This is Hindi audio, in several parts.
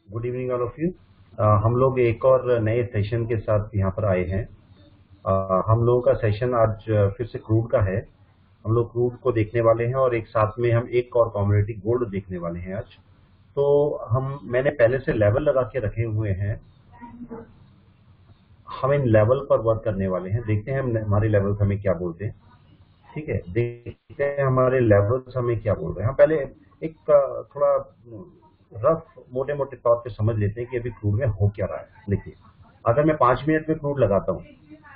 Good evening all of you. हम लोग एक और नए सेशन के साथ यहाँ पर आए हैं। हम लोगों का सेशन आज फिर से क्रूड का है। हम लोग क्रूड को देखने वाले हैं और एक साथ में हम एक और कमोडिटी गोल्ड देखने वाले हैं आज। तो मैंने पहले से लेवल लगा के रखे हुए हैं। हम इन लेवल पर वर्क करने वाले हैं। देखते हैं हमारे लेवल्स हमें क्या बोलते हैं। ठीक है, देखते हैं हमारे लेवल्स हमें क्या बोल रहे हैं। हम पहले एक थोड़ा रफ मोटे मोटे तौर पे समझ लेते हैं कि अभी क्रूड में हो क्या रहा है। देखिए, अगर मैं 5 मिनट में क्रूड लगाता हूँ,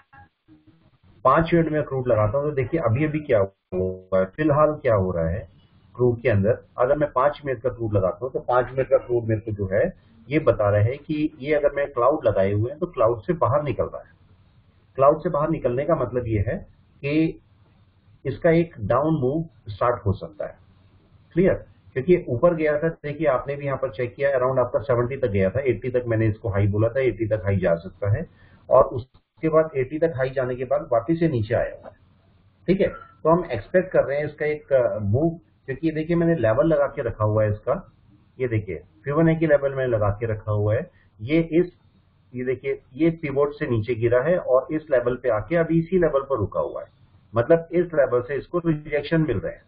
5 मिनट में क्रूड लगाता हूँ, तो देखिए अभी अभी क्या हुआ है, फिलहाल क्या हो रहा है क्रूड के अंदर। अगर मैं 5 मिनट का क्रूड लगाता हूँ तो 5 मिनट का क्रूड मेरे को जो है ये बता रहा है कि ये अगर मैं क्लाउड लगाए हुए हैं तो क्लाउड से बाहर निकल रहा है। क्लाउड से बाहर निकलने का मतलब ये है कि इसका एक डाउन मूव स्टार्ट हो सकता है। क्लियर, क्योंकि ऊपर गया था, देखिए आपने भी यहाँ पर चेक किया, अराउंड आपका 70 तक गया था, 80 तक मैंने इसको हाई बोला था, 80 तक हाई जा सकता है। और उसके बाद 80 तक हाई जाने के बाद वापस से नीचे आया हुआ है। ठीक है, तो हम एक्सपेक्ट कर रहे हैं इसका एक मूव, क्योंकि देखिए मैंने लेवल लगा के रखा हुआ है इसका। ये देखिए फिबोनाची लेवल मैंने लगा के रखा हुआ है। ये देखिए ये पिवोट से नीचे गिरा है और इस लेवल पे आके अभी इसी लेवल पर रुका हुआ है। मतलब इस लेवल से इसको रिजेक्शन मिल रहे हैं।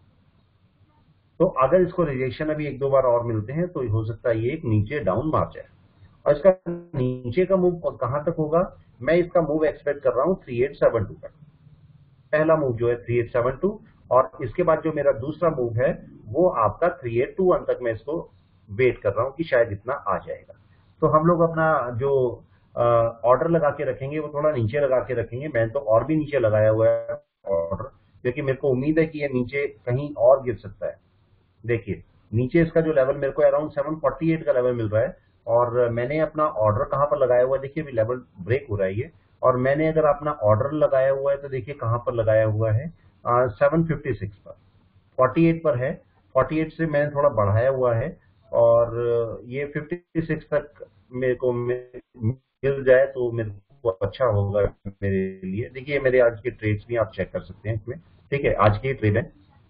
तो अगर इसको रिजेक्शन अभी एक दो बार और मिलते हैं तो हो सकता है ये एक नीचे डाउन मार जाए। और इसका नीचे का मूव कहां तक होगा, मैं इसका मूव एक्सपेक्ट कर रहा हूं 3872 तक। पहला मूव जो है 3872, और इसके बाद जो मेरा दूसरा मूव है वो आपका 3821 तक। मैं इसको वेट कर रहा हूं कि शायद इतना आ जाएगा। तो हम लोग अपना जो ऑर्डर लगा के रखेंगे वो थोड़ा नीचे लगा के रखेंगे। मैंने तो और भी नीचे लगाया हुआ है ऑर्डर, क्योंकि मेरे को उम्मीद है कि ये नीचे कहीं और गिर सकता है। देखिए नीचे इसका जो लेवल मेरे को अराउंड 748 का लेवल मिल रहा है, और मैंने अपना ऑर्डर कहां पर लगाया हुआ है, देखिए अभी लेवल ब्रेक हो रहा है ये। और मैंने अगर अपना ऑर्डर लगाया हुआ है तो देखिए कहां पर लगाया हुआ है, 756 पर, 48 पर है। 48 से मैंने थोड़ा बढ़ाया हुआ है, और ये 56 तक मेरे को मिल जाए तो मेरे को अच्छा होगा मेरे लिए। देखिए मेरे आज के ट्रेड्स भी आप चेक कर सकते हैं इसमें। ठीक है, आज की ट्रेड है,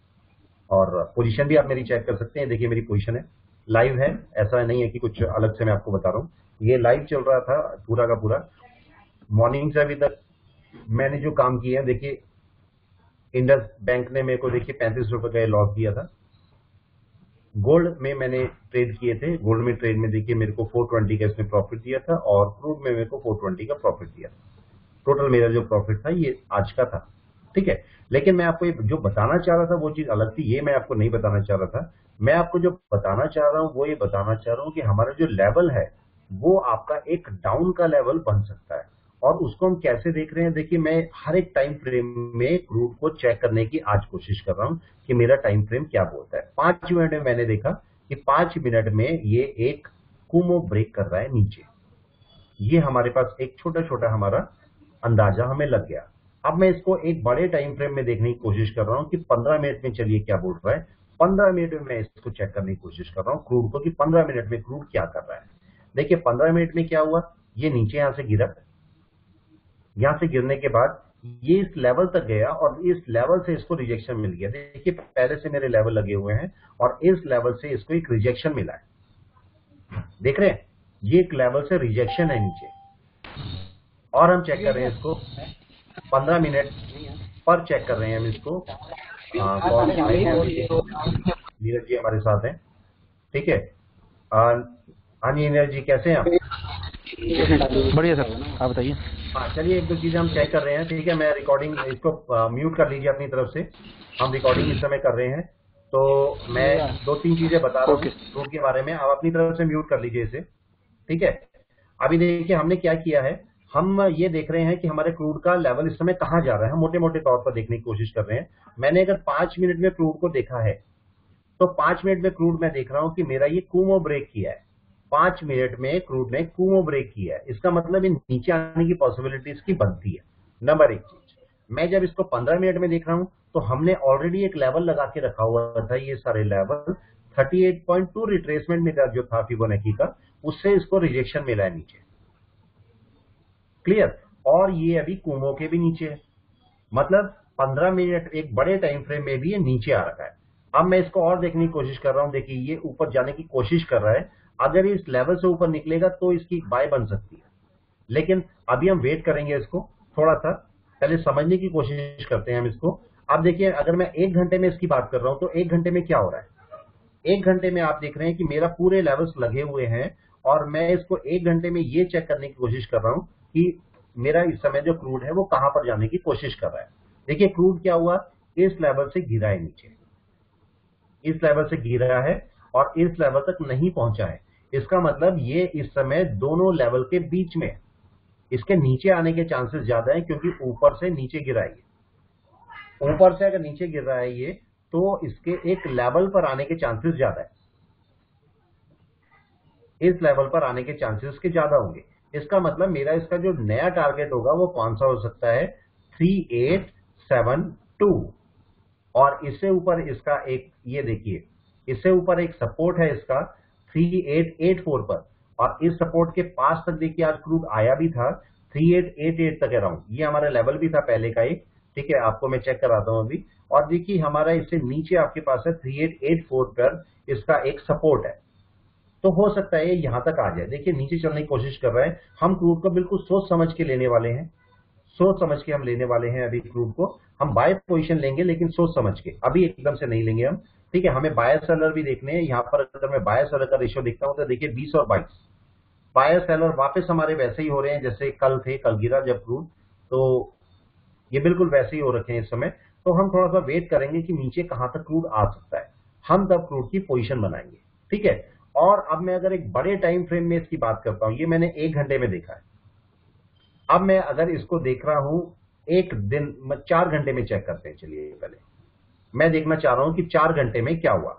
और पोजीशन भी आप मेरी चेक कर सकते हैं। देखिए मेरी पोजीशन है, लाइव है, ऐसा नहीं है कि कुछ अलग से मैं आपको बता रहा हूँ। ये लाइव चल रहा था पूरा का पूरा, मॉर्निंग से अभी तक मैंने जो काम किया है। देखिए इंडस बैंक ने मेरे को देखिए 35 रुपए का लॉस दिया था। गोल्ड में मैंने ट्रेड किए थे, गोल्ड में ट्रेड में देखिए मेरे को 420 का इसमें प्रॉफिट दिया था, और क्रूड में मेरे को 420 का प्रॉफिट दिया था। टोटल मेरा जो प्रॉफिट था ये आज का था। ठीक है, लेकिन मैं आपको जो बताना चाह रहा था वो चीज अलग थी, ये मैं आपको नहीं बताना चाह रहा था। मैं आपको जो बताना चाह रहा हूं वो ये बताना चाह रहा हूं कि हमारा जो लेवल है वो आपका एक डाउन का लेवल बन सकता है। और उसको हम कैसे देख रहे हैं, देखिए मैं हर एक टाइम फ्रेम में क्रूड को चेक करने की आज कोशिश कर रहा हूं कि मेरा टाइम फ्रेम क्या बोलता है। 5 मिनट में मैंने देखा कि 5 मिनट में ये एक कुमो ब्रेक कर रहा है नीचे। ये हमारे पास एक छोटा छोटा हमारा अंदाजा हमें लग गया। अब मैं इसको एक बड़े टाइम फ्रेम में देखने की कोशिश कर रहा हूं कि 15 मिनट में चलिए क्या बोल रहा है। 15 मिनट में मैं इसको चेक करने की कोशिश कर रहा हूं क्रूड को, कि 15 मिनट में क्रूड क्या कर रहा है। देखिए 15 मिनट में क्या हुआ, ये नीचे यहां से गिरा, यहां से गिरने के बाद ये इस लेवल तक गया, और इस लेवल से इसको रिजेक्शन मिल गया। देखिए पहले से मेरे लेवल लगे हुए हैं, और इस लेवल से इसको एक रिजेक्शन मिला है। देख रहे हैं, ये एक लेवल से रिजेक्शन है नीचे। और हम चेक कर रहे हैं इसको 15 मिनट पर चेक कर रहे हैं हम इसको। कौन नीरज जी हमारे साथ हैं। ठीक है, हाँ जी नीरज जी, कैसे हैं आप? बढ़िया सर, आप बताइए। हाँ चलिए, एक दो चीजें हम चेक कर रहे हैं। ठीक है, मैं रिकॉर्डिंग इसको म्यूट कर लीजिए अपनी तरफ से, हम रिकॉर्डिंग इस समय कर रहे हैं। तो मैं दो तीन चीजें बता रहा हूँ क्रूड के बारे में, आप अपनी तरफ से म्यूट कर लीजिए इसे। ठीक है, अभी देखिए हमने क्या किया है, हम ये देख रहे हैं कि हमारे क्रूड का लेवल इस समय कहां जा रहा है। हम मोटे मोटे तौर पर देखने की कोशिश कर रहे हैं। मैंने अगर 5 मिनट में क्रूड को देखा है तो 5 मिनट में क्रूड मैं देख रहा हूं कि मेरा ये कुमो ब्रेक किया है। 5 मिनट में क्रूड ने कुमो ब्रेक किया है, इसका मतलब इन नीचे आने की पॉसिबिलिटी इसकी बनती है। नंबर एक चीज, मैं जब इसको 15 मिनट में देख रहा हूं तो हमने ऑलरेडी एक लेवल लगा के रखा हुआ था। ये सारे लेवल 38.2 रिट्रेसमेंट मेरा जो था फिबोनाची का, उससे इसको रिजेक्शन मिला है नीचे। क्लियर, और ये अभी कुमो के भी नीचे है, मतलब 15 मिनट एक बड़े टाइम फ्रेम में भी ये नीचे आ रखा है। अब मैं इसको और देखने की कोशिश कर रहा हूं। देखिए ये ऊपर जाने की कोशिश कर रहा है। अगर इस लेवल से ऊपर निकलेगा तो इसकी बाय बन सकती है, लेकिन अभी हम वेट करेंगे इसको थोड़ा सा, पहले समझने की कोशिश करते हैं हम इसको। अब देखिए, अगर मैं 1 घंटे में इसकी बात कर रहा हूं तो 1 घंटे में क्या हो रहा है। 1 घंटे में आप देख रहे हैं कि मेरा पूरे लेवल्स लगे हुए हैं, और मैं इसको 1 घंटे में ये चेक करने की कोशिश कर रहा हूं कि मेरा इस समय जो क्रूड है वो कहां पर जाने की कोशिश कर रहा है। देखिए क्रूड क्या हुआ, इस लेवल से गिरा है नीचे, इस लेवल से गिरा है और इस लेवल तक नहीं पहुंचा है। इसका मतलब ये इस समय दोनों लेवल के बीच में, इसके नीचे आने के चांसेस ज्यादा है क्योंकि ऊपर से नीचे गिरा है। ऊपर से अगर नीचे गिर रहा है ये, तो इसके एक लेवल पर आने के चांसेस ज्यादा है, इस लेवल पर आने के चांसेस के ज्यादा होंगे। इसका मतलब मेरा इसका जो नया टारगेट होगा वो कौन सा हो सकता है, 3872, और इससे ऊपर इसका एक, ये देखिए इससे ऊपर एक सपोर्ट है इसका 3884 पर, और इस सपोर्ट के पास तक देखिए आज क्रूड आया भी था 3888 तक अराउंड, ये हमारा लेवल भी था पहले का एक। ठीक है, आपको मैं चेक कराता हूं अभी। और देखिए हमारा इससे नीचे आपके पास है 3884 पर इसका एक सपोर्ट है, तो हो सकता है ये यहां तक आ जाए। देखिए नीचे चलने की कोशिश कर रहा है, हम क्रूड को बिल्कुल सोच समझ के लेने वाले हैं, सोच समझ के हम लेने वाले हैं। अभी क्रूड को हम बाय पोजीशन लेंगे, लेकिन सोच समझ के, अभी एकदम से नहीं लेंगे हम। ठीक है, हमें बायर सेलर भी देखने हैं। यहाँ पर अगर मैं बायर सेलर का रेशियो देखता हूं तो देखिए 20 और 22 बायर सेलर वापस हमारे वैसे ही हो रहे हैं जैसे कल थे, कल गिरा जब क्रूड, तो ये बिल्कुल वैसे ही हो रखे हैं इस समय। तो हम थोड़ा सा वेट करेंगे कि नीचे कहां तक क्रूड आ सकता है, हम तब क्रूड की पोजीशन बनाएंगे। ठीक है, और अब मैं अगर एक बड़े टाइम फ्रेम में इसकी बात करता हूं, ये मैंने 1 घंटे में देखा है। अब मैं अगर इसको देख रहा हूं एक दिन, 4 घंटे में चेक करते हैं। चलिए पहले मैं देखना चाह रहा हूं कि 4 घंटे में क्या हुआ।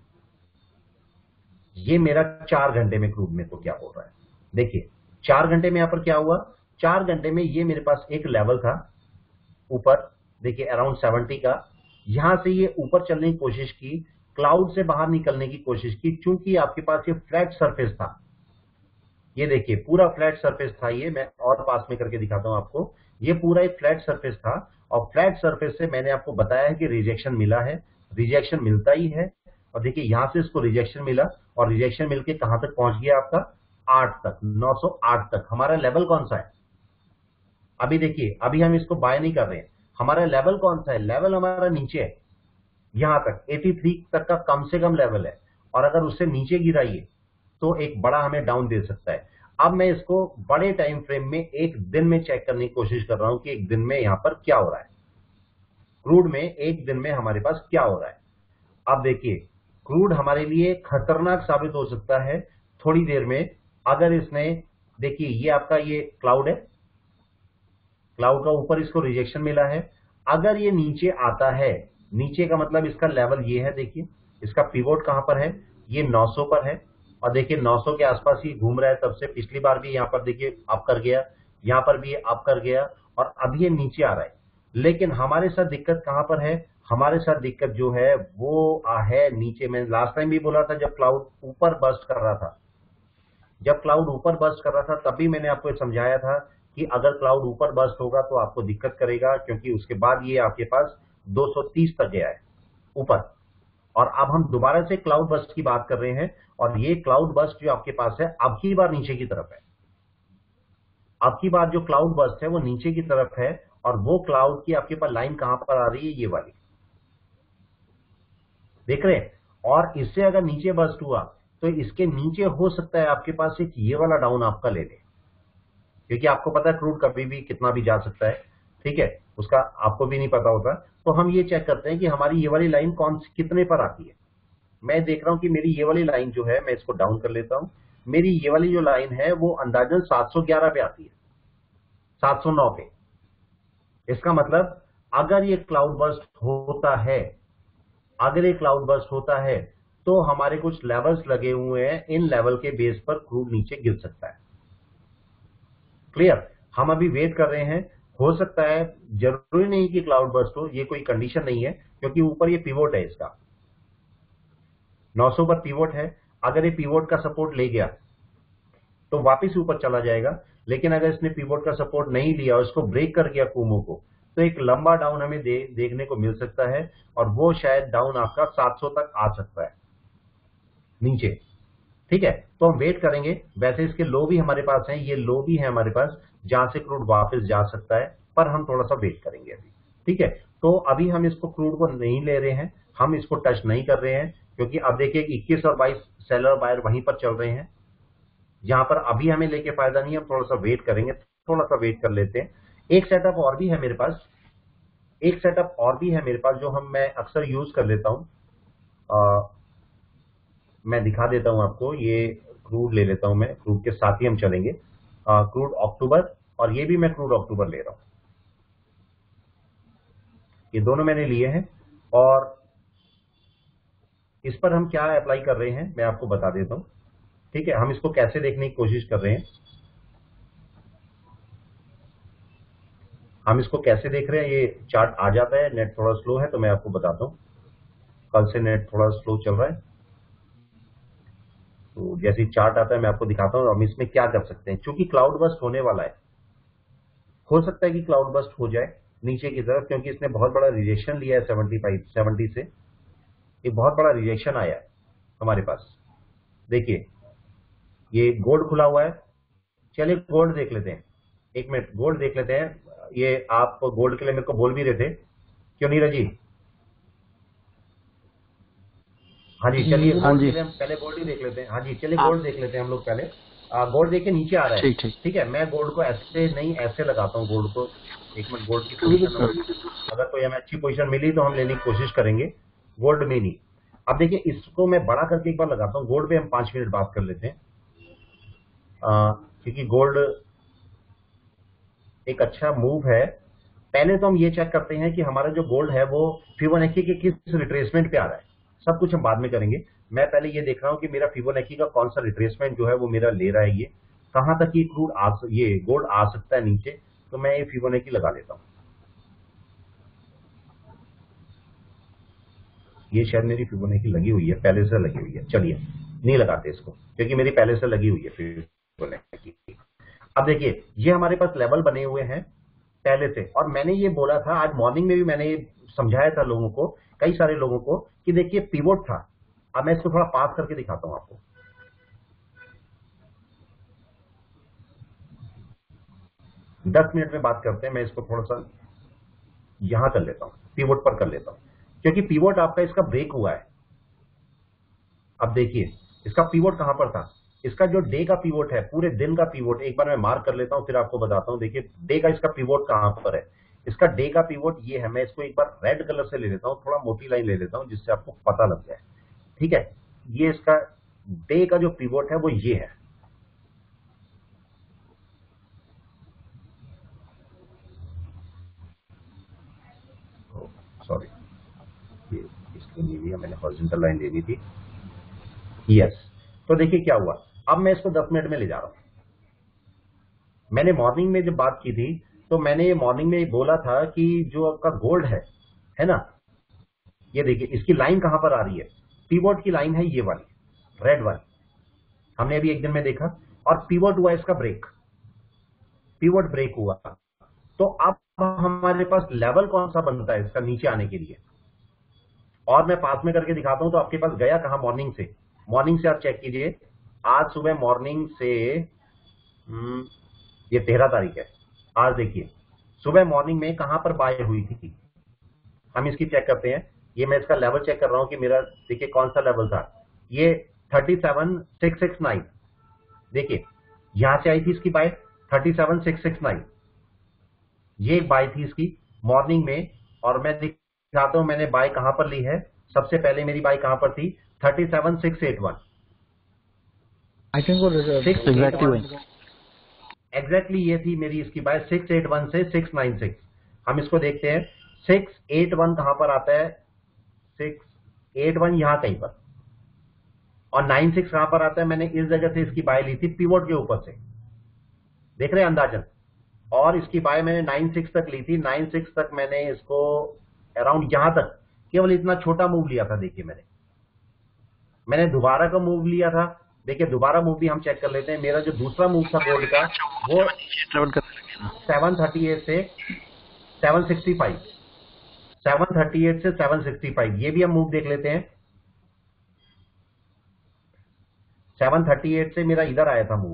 ये मेरा 4 घंटे में क्रूड में तो क्या हो रहा है, देखिए 4 घंटे में यहां पर क्या हुआ। 4 घंटे में ये मेरे पास एक लेवल था ऊपर, देखिए अराउंड 70 का, यहां से ये ऊपर चलने की कोशिश की, क्लाउड से बाहर निकलने की कोशिश की, चूंकि आपके पास ये फ्लैट सरफेस था, ये देखिए पूरा फ्लैट सरफेस था ये, मैं और पास में करके दिखाता हूं आपको। ये पूरा एक फ्लैट सरफेस था, और फ्लैट सरफेस से मैंने आपको बताया है कि रिजेक्शन मिला है, रिजेक्शन मिलता ही है। और देखिए यहां से इसको रिजेक्शन मिला, और रिजेक्शन मिलके कहां तक पहुंच गया आपका, 8 तक, 908 तक। हमारा लेवल कौन सा है, अभी देखिए, अभी हम इसको बाय नहीं कर रहे हैं, हमारा लेवल कौन सा है, लेवल हमारा नीचे है, यहां तक 83 तक का कम से कम लेवल है, और अगर उससे नीचे गिराइए तो एक बड़ा हमें डाउन दे सकता है। अब मैं इसको बड़े टाइम फ्रेम में एक दिन में चेक करने की कोशिश कर रहा हूं कि एक दिन में यहां पर क्या हो रहा है, क्रूड में एक दिन में हमारे पास क्या हो रहा है। अब देखिए क्रूड हमारे लिए खतरनाक साबित हो सकता है थोड़ी देर में, अगर इसने, देखिए ये आपका ये क्लाउड है, क्लाउड का ऊपर इसको रिजेक्शन मिला है, अगर ये नीचे आता है, नीचे का मतलब इसका लेवल ये है, देखिए इसका पिवोट कहां पर है, ये 900 पर है, और देखिए 900 के आसपास ही घूम रहा है तब से। पिछली बार भी यहां पर देखिए अप कर गया, यहां पर भी अप कर गया, और अभी ये नीचे आ रहा है। लेकिन हमारे साथ दिक्कत कहां पर है, हमारे साथ दिक्कत जो है वो है नीचे। मैंने लास्ट टाइम भी बोला था, जब क्लाउड ऊपर बस्ट कर रहा था, जब क्लाउड ऊपर बस्ट कर रहा था तब भी मैंने आपको समझाया था कि अगर क्लाउड ऊपर बस्ट होगा तो आपको दिक्कत करेगा, क्योंकि उसके बाद ये आपके पास 230 तक गया है ऊपर। और अब हम दोबारा से क्लाउड बस्ट की बात कर रहे हैं, और ये क्लाउड बस्ट जो आपके पास है अब की बार नीचे की तरफ है, अब की बार जो क्लाउड बस्ट है वो नीचे की तरफ है, और वो क्लाउड की आपके पास लाइन कहां पर आ रही है, ये वाली, देख रहे हैं। और इससे अगर नीचे बस्ट हुआ तो इसके नीचे हो सकता है आपके पास एक ये वाला डाउन आपका ले ले, क्योंकि आपको पता है क्रूड कभी भी कितना भी जा सकता है। ठीक है, उसका आपको भी नहीं पता होता। तो हम ये चेक करते हैं कि हमारी ये वाली लाइन कौन सी कितने पर आती है। मैं देख रहा हूं कि मेरी ये वाली लाइन जो है, मैं इसको डाउन कर लेता हूं, मेरी ये वाली जो लाइन है वो अंदाजन 711 पे आती है, 709 पे। इसका मतलब अगर ये क्लाउड बस्ट होता है, अगर ये क्लाउड बस्ट होता है तो हमारे कुछ लेवल्स लगे हुए हैं, इन लेवल के बेस पर क्रूड नीचे गिर सकता है। क्लियर, हम अभी वेट कर रहे हैं, हो सकता है, जरूरी नहीं कि क्लाउड बस्ट हो, ये कोई कंडीशन नहीं है, क्योंकि ऊपर ये पिवोट है, इसका 900 पर पिवोट है। अगर ये पिवोट का सपोर्ट ले गया तो वापस ऊपर चला जाएगा, लेकिन अगर इसने पिवोट का सपोर्ट नहीं लिया और इसको ब्रेक कर गया कुमो को, तो एक लंबा डाउन हमें देखने को मिल सकता है, और वो शायद डाउन आपका 700 तक आ सकता है नीचे। ठीक है, तो हम वेट करेंगे। वैसे इसके लो भी हमारे पास हैं, ये लो भी है हमारे पास जहां से क्रूड वापस जा सकता है, पर हम थोड़ा सा वेट करेंगे अभी। ठीक है, तो अभी हम इसको क्रूड को नहीं ले रहे हैं, हम इसको टच नहीं कर रहे हैं, क्योंकि अब देखिए 21 और 22 सेलर बायर वहीं पर चल रहे हैं, जहां पर अभी हमें लेके फायदा नहीं है। हम थोड़ा सा वेट करेंगे, थोड़ा सा वेट कर लेते हैं। एक सेटअप और भी है मेरे पास, एक सेटअप और भी है मेरे पास जो मैं अक्सर यूज कर लेता हूं। मैं दिखा देता हूं आपको, ये क्रूड ले लेता हूं मैं, क्रूड के साथ ही हम चलेंगे। क्रूड अक्टूबर, और ये भी मैं क्रूड अक्टूबर ले रहा हूं, ये दोनों मैंने लिए हैं। और इस पर हम क्या अप्लाई कर रहे हैं मैं आपको बता देता हूं। ठीक है, हम इसको कैसे देखने की कोशिश कर रहे हैं, हम इसको कैसे देख रहे हैं। ये चार्ट आ जाता है, नेट थोड़ा स्लो है तो मैं आपको बताता हूं, कल से नेट थोड़ा स्लो चल रहा है। तो जैसे चार्ट आता है मैं आपको दिखाता हूं हम इसमें क्या कर सकते हैं। चूंकि क्लाउड बस्ट होने वाला है, हो सकता है कि क्लाउड बस्ट हो जाए नीचे की तरफ, क्योंकि इसने बहुत बड़ा रिजेक्शन लिया है 70 से, एक बहुत बड़ा रिजेक्शन आया है हमारे पास। देखिए ये गोल्ड खुला हुआ है, चलिए गोल्ड देख लेते हैं, एक मिनट गोल्ड देख लेते हैं। ये आप गोल्ड के लिए मेरे को बोल भी रहे थे, क्यों नीरज जी? हाँ जी, चलिए हाँ गोल्ड जी। के लिए हम पहले गोल्ड ही देख लेते हैं। हाँ जी, चलिए गोल्ड देख लेते हैं हम लोग पहले। गोल्ड देख के नीचे आ रहा है। ठीक ठीक। ठीक है, मैं गोल्ड को ऐसे नहीं, ऐसे लगाता हूँ गोल्ड को। एक मिनट, गोल्ड की पोजीशन अगर कोई हमें अच्छी पोजीशन मिली तो हम लेने की कोशिश करेंगे, गोल्ड में नहीं। अब देखिए इसको मैं बड़ा करके एक बार लगाता हूँ, गोल्ड पे हम 5 मिनट बात कर लेते हैं, क्योंकि गोल्ड एक अच्छा मूव है। पहले तो हम ये चेक करते हैं कि हमारा जो गोल्ड है वो फिबोनाची के किस रिट्रेसमेंट पे आ रहा है, सब कुछ हम बाद में करेंगे। मैं पहले ये देख रहा हूं कि मेरा फिबोनाची का कौन सा रिट्रेसमेंट जो है वो मेरा ले रहा है, ये कहां तक ये क्रूड ये गोल्ड आ सकता है नीचे, तो मैं ये फिबोनाची लगा लेता हूं। ये शायद मेरी फिबोनाची लगी हुई है, पहले से लगी हुई है, चलिए नहीं लगाते इसको, क्योंकि मेरी पहले से लगी हुई है फिबोनाची। अब देखिए ये हमारे पास लेवल बने हुए हैं पहले से, और मैंने ये बोला था आज मॉर्निंग में भी, मैंने ये समझाया था लोगों को, कई सारे लोगों को, कि देखिए पिवोट था। अब मैं इसको थोड़ा पास करके दिखाता हूं आपको। 10 मिनट में बात करते हैं, मैं इसको थोड़ा सा यहां कर लेता हूं, पिवोट पर कर लेता हूं, क्योंकि पिवोट आपका इसका ब्रेक हुआ है। अब देखिए इसका पिवोट कहां पर था, इसका जो डे का पिवोट है, पूरे दिन का पिवोट, एक बार मैं मार्क कर लेता हूं फिर आपको बताता हूं। देखिए डे का इसका पिवोट कहां पर है, इसका डे का पिवोट ये है। मैं इसको एक बार रेड कलर से ले लेता हूं, थोड़ा मोटी लाइन ले लेता हूं जिससे आपको पता लग जाए। ठीक है, ये इसका डे का जो पिवोट है वो ये है। सॉरी, ये इसके लिए भी मैंने हॉरिजॉन्टल लाइन लेनी थी। यस, तो देखिए क्या हुआ, अब मैं इसको 10 मिनट में ले जा रहा हूं। मैंने मॉर्निंग में जब बात की थी तो मैंने ये मॉर्निंग में बोला था कि जो आपका गोल्ड है ना, ये देखिए इसकी लाइन कहां पर आ रही है, पिवोट की लाइन है ये वाली, रेड वाली, हमने अभी एक दिन में देखा। और पिवोट हुआ इसका ब्रेक, पिवोट ब्रेक हुआ। तो अब हमारे पास लेवल कौन सा बनता है इसका नीचे आने के लिए, और मैं पास में करके दिखाता हूं। तो आपके पास गया कहां, मॉर्निंग से, मॉर्निंग से आप चेक कीजिए। आज सुबह मॉर्निंग से, ये 13 तारीख है, आज देखिए सुबह मॉर्निंग में कहां पर बाय हुई थी, हम इसकी चेक करते हैं। ये मैं इसका लेवल चेक कर रहा हूं कि मेरा देखिए कौन सा लेवल था, ये 37,669। देखिए यहां से आई थी इसकी बाय 37,669, ये एक बाय थी इसकी मॉर्निंग में। और मैं दिखाता हूं मैंने बाय कहां पर ली है, सबसे पहले मेरी बाय कहां पर थी, 37,681। आई थिंक वो एग्जैक्टली ये थी मेरी इसकी बाय, 681 से 696। हम इसको देखते हैं, 681 कहां पर आता है, 681 यहां कहीं पर, और 96 कहां पर आता है। मैंने इस जगह से इसकी बाय ली थी पिवोट के ऊपर से, देख रहे हैं अंदाजन। और इसकी बाय मैंने 96 तक ली थी, 96 तक मैंने इसको अराउंड यहां तक, केवल इतना छोटा मूव लिया था। देखिए मैंने दोबारा का मूव लिया था। देखिए दोबारा मूव भी हम चेक कर लेते हैं। मेरा जो दूसरा मूव था गोल्ड का वो ट्रेवल कर 738 से 765, 738 से 765, ये भी हम मूव देख लेते हैं। 738 से मेरा इधर आया था मूव,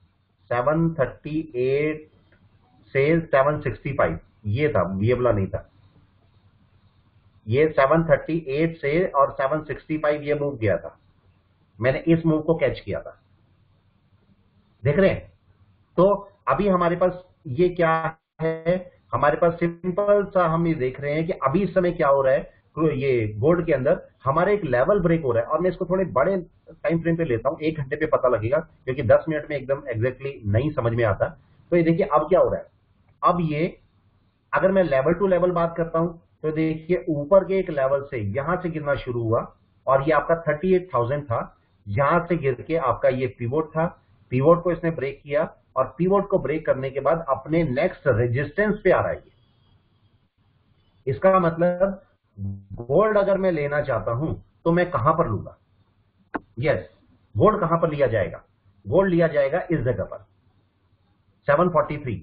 738 से 765, ये था, ये वाला नहीं था, ये 738 से और 765 ये मूव गया था, मैंने इस मूव को कैच किया था, देख रहे हैं। तो अभी हमारे पास ये क्या है, हमारे पास सिंपल सा हम ये देख रहे हैं कि अभी इस समय क्या हो रहा है, तो ये गोल्ड के अंदर हमारे एक लेवल ब्रेक हो रहा है, और मैं इसको थोड़े बड़े टाइम फ्रेम पे लेता हूं, 1 घंटे पे पता लगेगा, क्योंकि 10 मिनट में एकदम एग्जैक्टली नहीं समझ में आता। तो ये देखिए अब क्या हो रहा है, अब ये अगर मैं लेवल टू लेवल बात करता हूं तो देखिए ऊपर के एक लेवल से यहां से गिरना शुरू हुआ, और ये आपका 38,000 था, यहां से गिर के आपका ये पिवोट था, पिवोट को इसने ब्रेक किया, और पिवोट को ब्रेक करने के बाद अपने नेक्स्ट रेजिस्टेंस पे आ रहा है। इसका मतलब गोल्ड अगर मैं लेना चाहता हूं तो मैं कहां पर लूंगा, यस, गोल्ड कहां पर लिया जाएगा, गोल्ड लिया जाएगा इस जगह पर 743।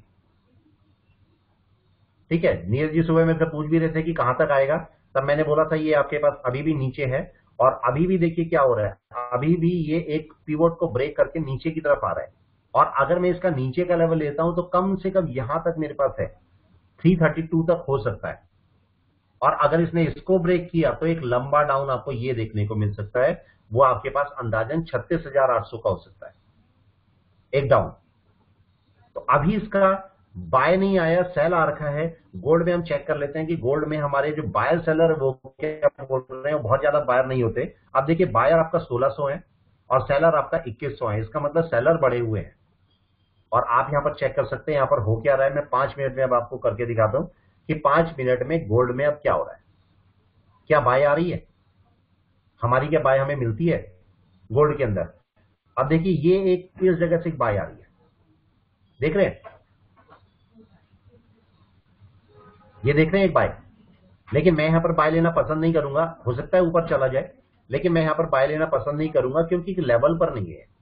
ठीक है, नीरज जी सुबह मेरे से पूछ भी रहे थे कि कहां तक आएगा, तब मैंने बोला था ये आपके पास अभी भी नीचे है, और अभी भी देखिए क्या हो रहा है, अभी भी ये एक पिवोट को ब्रेक करके नीचे की तरफ आ रहा है, और अगर मैं इसका नीचे का लेवल लेता हूं तो कम से कम यहां तक मेरे पास है, 332 तक हो सकता है, और अगर इसने इसको ब्रेक किया तो एक लंबा डाउन आपको ये देखने को मिल सकता है, वो आपके पास अंदाजन 36,800 का हो सकता है एक डाउन। तो अभी इसका बाय नहीं आया, सेल आ रखा है। गोल्ड में हम चेक कर लेते हैं कि गोल्ड में हमारे जो बायर सेलर वो क्या बोल रहे हैं, बहुत ज्यादा बायर नहीं होते। अब देखिए बायर आपका 1600 है और सेलर आपका 2100 है, इसका मतलब सेलर बढ़े हुए हैं, और आप यहां पर चेक कर सकते हैं यहां पर हो क्या रहा है। मैं 5 मिनट में अब आपको करके दिखाता हूं कि 5 मिनट में गोल्ड में अब क्या हो रहा है, क्या बाय आ रही है हमारी, क्या बाय हमें मिलती है गोल्ड के अंदर। अब देखिए ये एक इस जगह से बाय आ रही है, देख रहे हैं, ये देख रहे हैं एक बाय, लेकिन मैं यहां पर बाय लेना पसंद नहीं करूंगा, हो सकता है ऊपर चला जाए, लेकिन मैं यहां पर बाय लेना पसंद नहीं करूंगा क्योंकि लेवल पर नहीं है।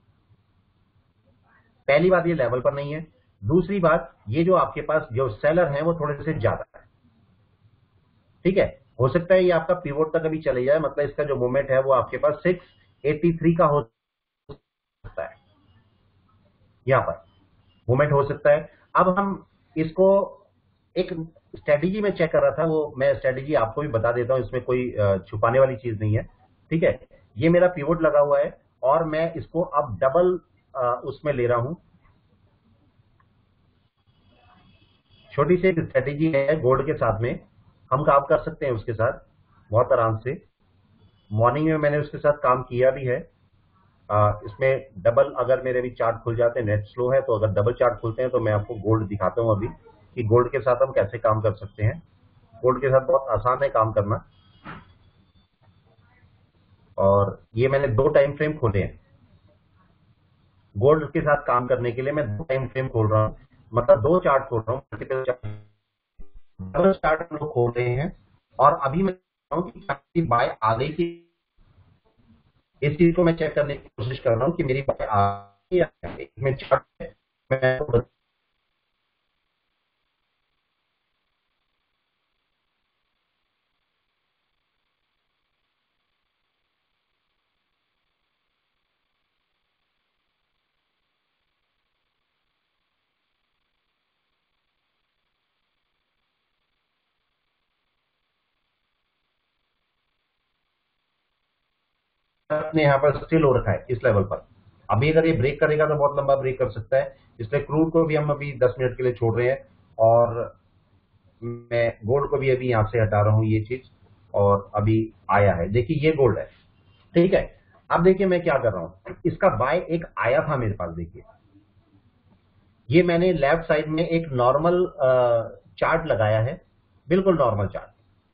पहली बात ये लेवल पर नहीं है, दूसरी बात ये जो आपके पास जो सेलर हैं वो थोड़े से ज्यादा है। ठीक है, हो सकता है ये आपका पिवोट तक अभी चले जाए, मतलब इसका जो मूवमेंट है वो आपके पास 683 का हो सकता है, यहां पर मूवमेंट हो सकता है। अब हम इसको एक स्ट्रेटेजी में चेक कर रहा था, वो मैं स्ट्रेटेजी आपको भी बता देता हूं, इसमें कोई छुपाने वाली चीज नहीं है। ठीक है, ये मेरा पिवोट लगा हुआ है और मैं इसको अब डबल उसमें ले रहा हूं। छोटी सी एक स्ट्रेटेजी है गोल्ड के साथ में, हम काम कर सकते हैं उसके साथ बहुत आराम से। मॉर्निंग में मैंने उसके साथ काम किया भी है। इसमें डबल अगर मेरे भी चार्ट खुल जाते हैं, नेट स्लो है तो अगर डबल चार्ट खुलते हैं तो मैं आपको गोल्ड दिखाता हूं अभी कि गोल्ड के साथ हम कैसे काम कर सकते हैं। गोल्ड के साथ बहुत आसान है काम करना, और ये मैंने 2 टाइम फ्रेम खोले हैं गोल्ड के साथ काम करने के लिए। मैं 2 टाइम फ्रेम खोल रहा हूं, मतलब 2 चार्ट खोल रहा हूं, मल्टीपल चार्ट, डबल चार्ट हम लोग खोल रहे हैं, और अभी मैं हूं कि क्या बाय आ गई कि इस चीज को मैं चेक करने की कोशिश कर रहा हूं कि मेरी बाय आ गई या नहीं। इसमें चार्ट है, मैं ने यहाँ पर स्टिल हो रखा है इस लेवल पर। अभी अगर ये ब्रेक करेगा तो बहुत लंबा ब्रेक कर सकता है, इसलिए क्रूड को भी हम अभी 10 मिनट के लिए छोड़ रहे हैं, और मैं गोल्ड को भी अभी यहां से हटा रहा हूं ये चीज, और अभी आया है, देखिए ये गोल्ड है। ठीक है, अब देखिए मैं क्या कर रहा हूं, इसका बाय एक आया था मेरे पास, देखिए ये मैंने लेफ्ट साइड में एक नॉर्मल चार्ट लगाया है, बिल्कुल नॉर्मल चार्ट।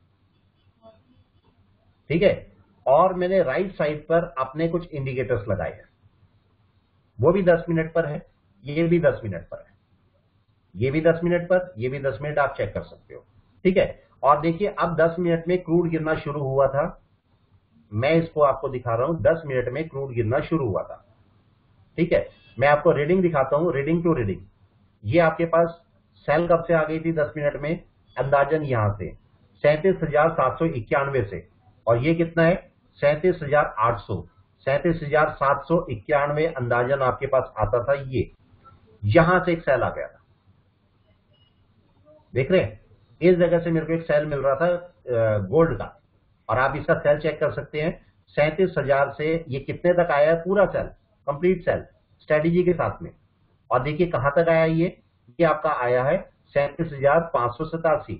ठीक है, और मैंने राइट साइड पर अपने कुछ इंडिकेटर्स लगाए हैं, वो भी 10 मिनट पर है, ये भी 10 मिनट पर है, ये भी 10 मिनट पर, ये भी 10 मिनट, आप चेक कर सकते हो। ठीक है, और देखिए अब 10 मिनट में क्रूड गिरना शुरू हुआ था, मैं इसको आपको दिखा रहा हूं, 10 मिनट में क्रूड गिरना शुरू हुआ था। ठीक है, मैं आपको रीडिंग दिखाता हूं, रीडिंग टू रीडिंग। ये आपके पास सेल कब से आ गई थी 10 मिनट में, अंदाजन यहां से 37,791 से, और ये कितना है 37,800, 37,791 अंदाजन आपके पास आता था। ये यहां से एक सेल आ गया था, देख रहे हैं, इस जगह से मेरे को एक सेल मिल रहा था गोल्ड का, और आप इसका सेल चेक कर सकते हैं। 37,000 से ये कितने तक आया है, पूरा सेल, कंप्लीट सेल स्ट्रेटेजी के साथ में। और देखिए कहां तक आया, ये आपका आया है 37,587,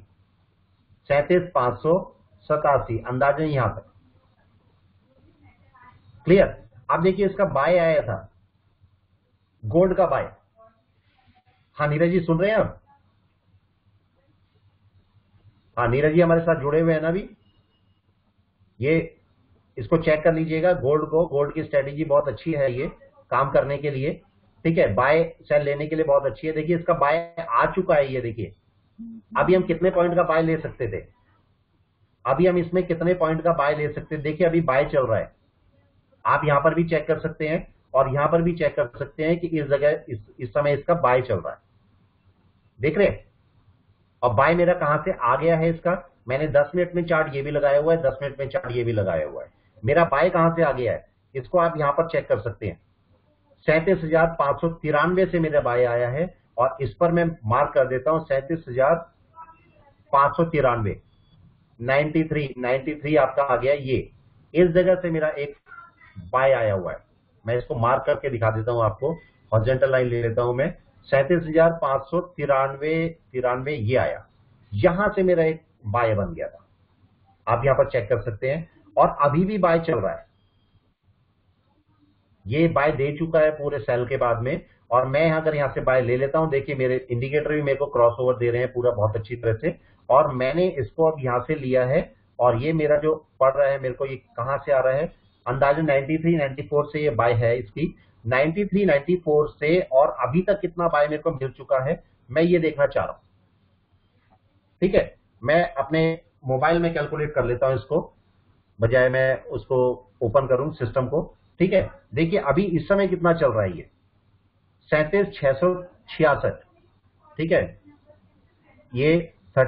37,587 अंदाजन यहां तक। क्लियर। अब देखिए इसका बाय आया था, गोल्ड का बाय। हाँ नीरज जी सुन रहे हैं आप? हाँ नीरज जी हमारे साथ जुड़े हुए हैं ना अभी। ये इसको चेक कर लीजिएगा, गोल्ड को, गोल्ड की स्ट्रेटेजी बहुत अच्छी है ये काम करने के लिए, ठीक है, बाय सेल लेने के लिए बहुत अच्छी है। देखिए इसका बाय आ चुका है, ये देखिए अभी हम कितने पॉइंट का बाय ले सकते थे, अभी हम इसमें कितने पॉइंट का बाय ले सकते हैं। देखिए अभी बाय चल रहा है, आप यहां पर भी चेक कर सकते हैं और यहां पर भी चेक कर सकते हैं कि इस जगह इस समय इसका बाय चल रहा है, देख रहे हैं। और बाय मेरा कहां से आ गया है इसका, मैंने 10 मिनट में चार्ट ये भी लगाया हुआ है, 10 मिनट में चार्ट ये भी लगाया हुआ है। मेरा बाय कहां से आ गया है, इसको आप यहां पर चेक कर सकते हैं। 37,593 से मेरा बाय आया है, और इस पर मैं मार्क कर देता हूं 37,593, 93 आपका आ गया। ये इस जगह से मेरा एक बाय आया हुआ है, मैं इसको मार्क करके दिखा देता हूं आपको, हॉरिजॉन्टल लाइन ले लेता हूं मैं। 37,593 ये आया, यहां से मेरा एक बाय बन गया था, आप यहां पर चेक कर सकते हैं। और अभी भी बाय चल रहा है, ये बाय दे चुका है पूरे सेल के बाद में। और मैं अगर यहां से बाय ले लेता हूं, देखिए मेरे इंडिकेटर भी मेरे को क्रॉस ओवर दे रहे हैं पूरा बहुत अच्छी तरह से, और मैंने इसको अब यहां से लिया है। और ये मेरा जो पड़ रहा है, मेरे को ये कहां से आ रहा है, अंदाजन 93, 94 से ये बाय है इसकी, 93, 94 से। और अभी तक कितना बाय मेरे को मिल चुका है, मैं ये देखना चाह रहा हूं, ठीक है। मैं अपने मोबाइल में कैलकुलेट कर लेता हूं इसको, बजाय मैं उसको ओपन करूं सिस्टम को, ठीक है। देखिए अभी इस समय कितना चल रहा है, ये 37,666, ठीक है, ये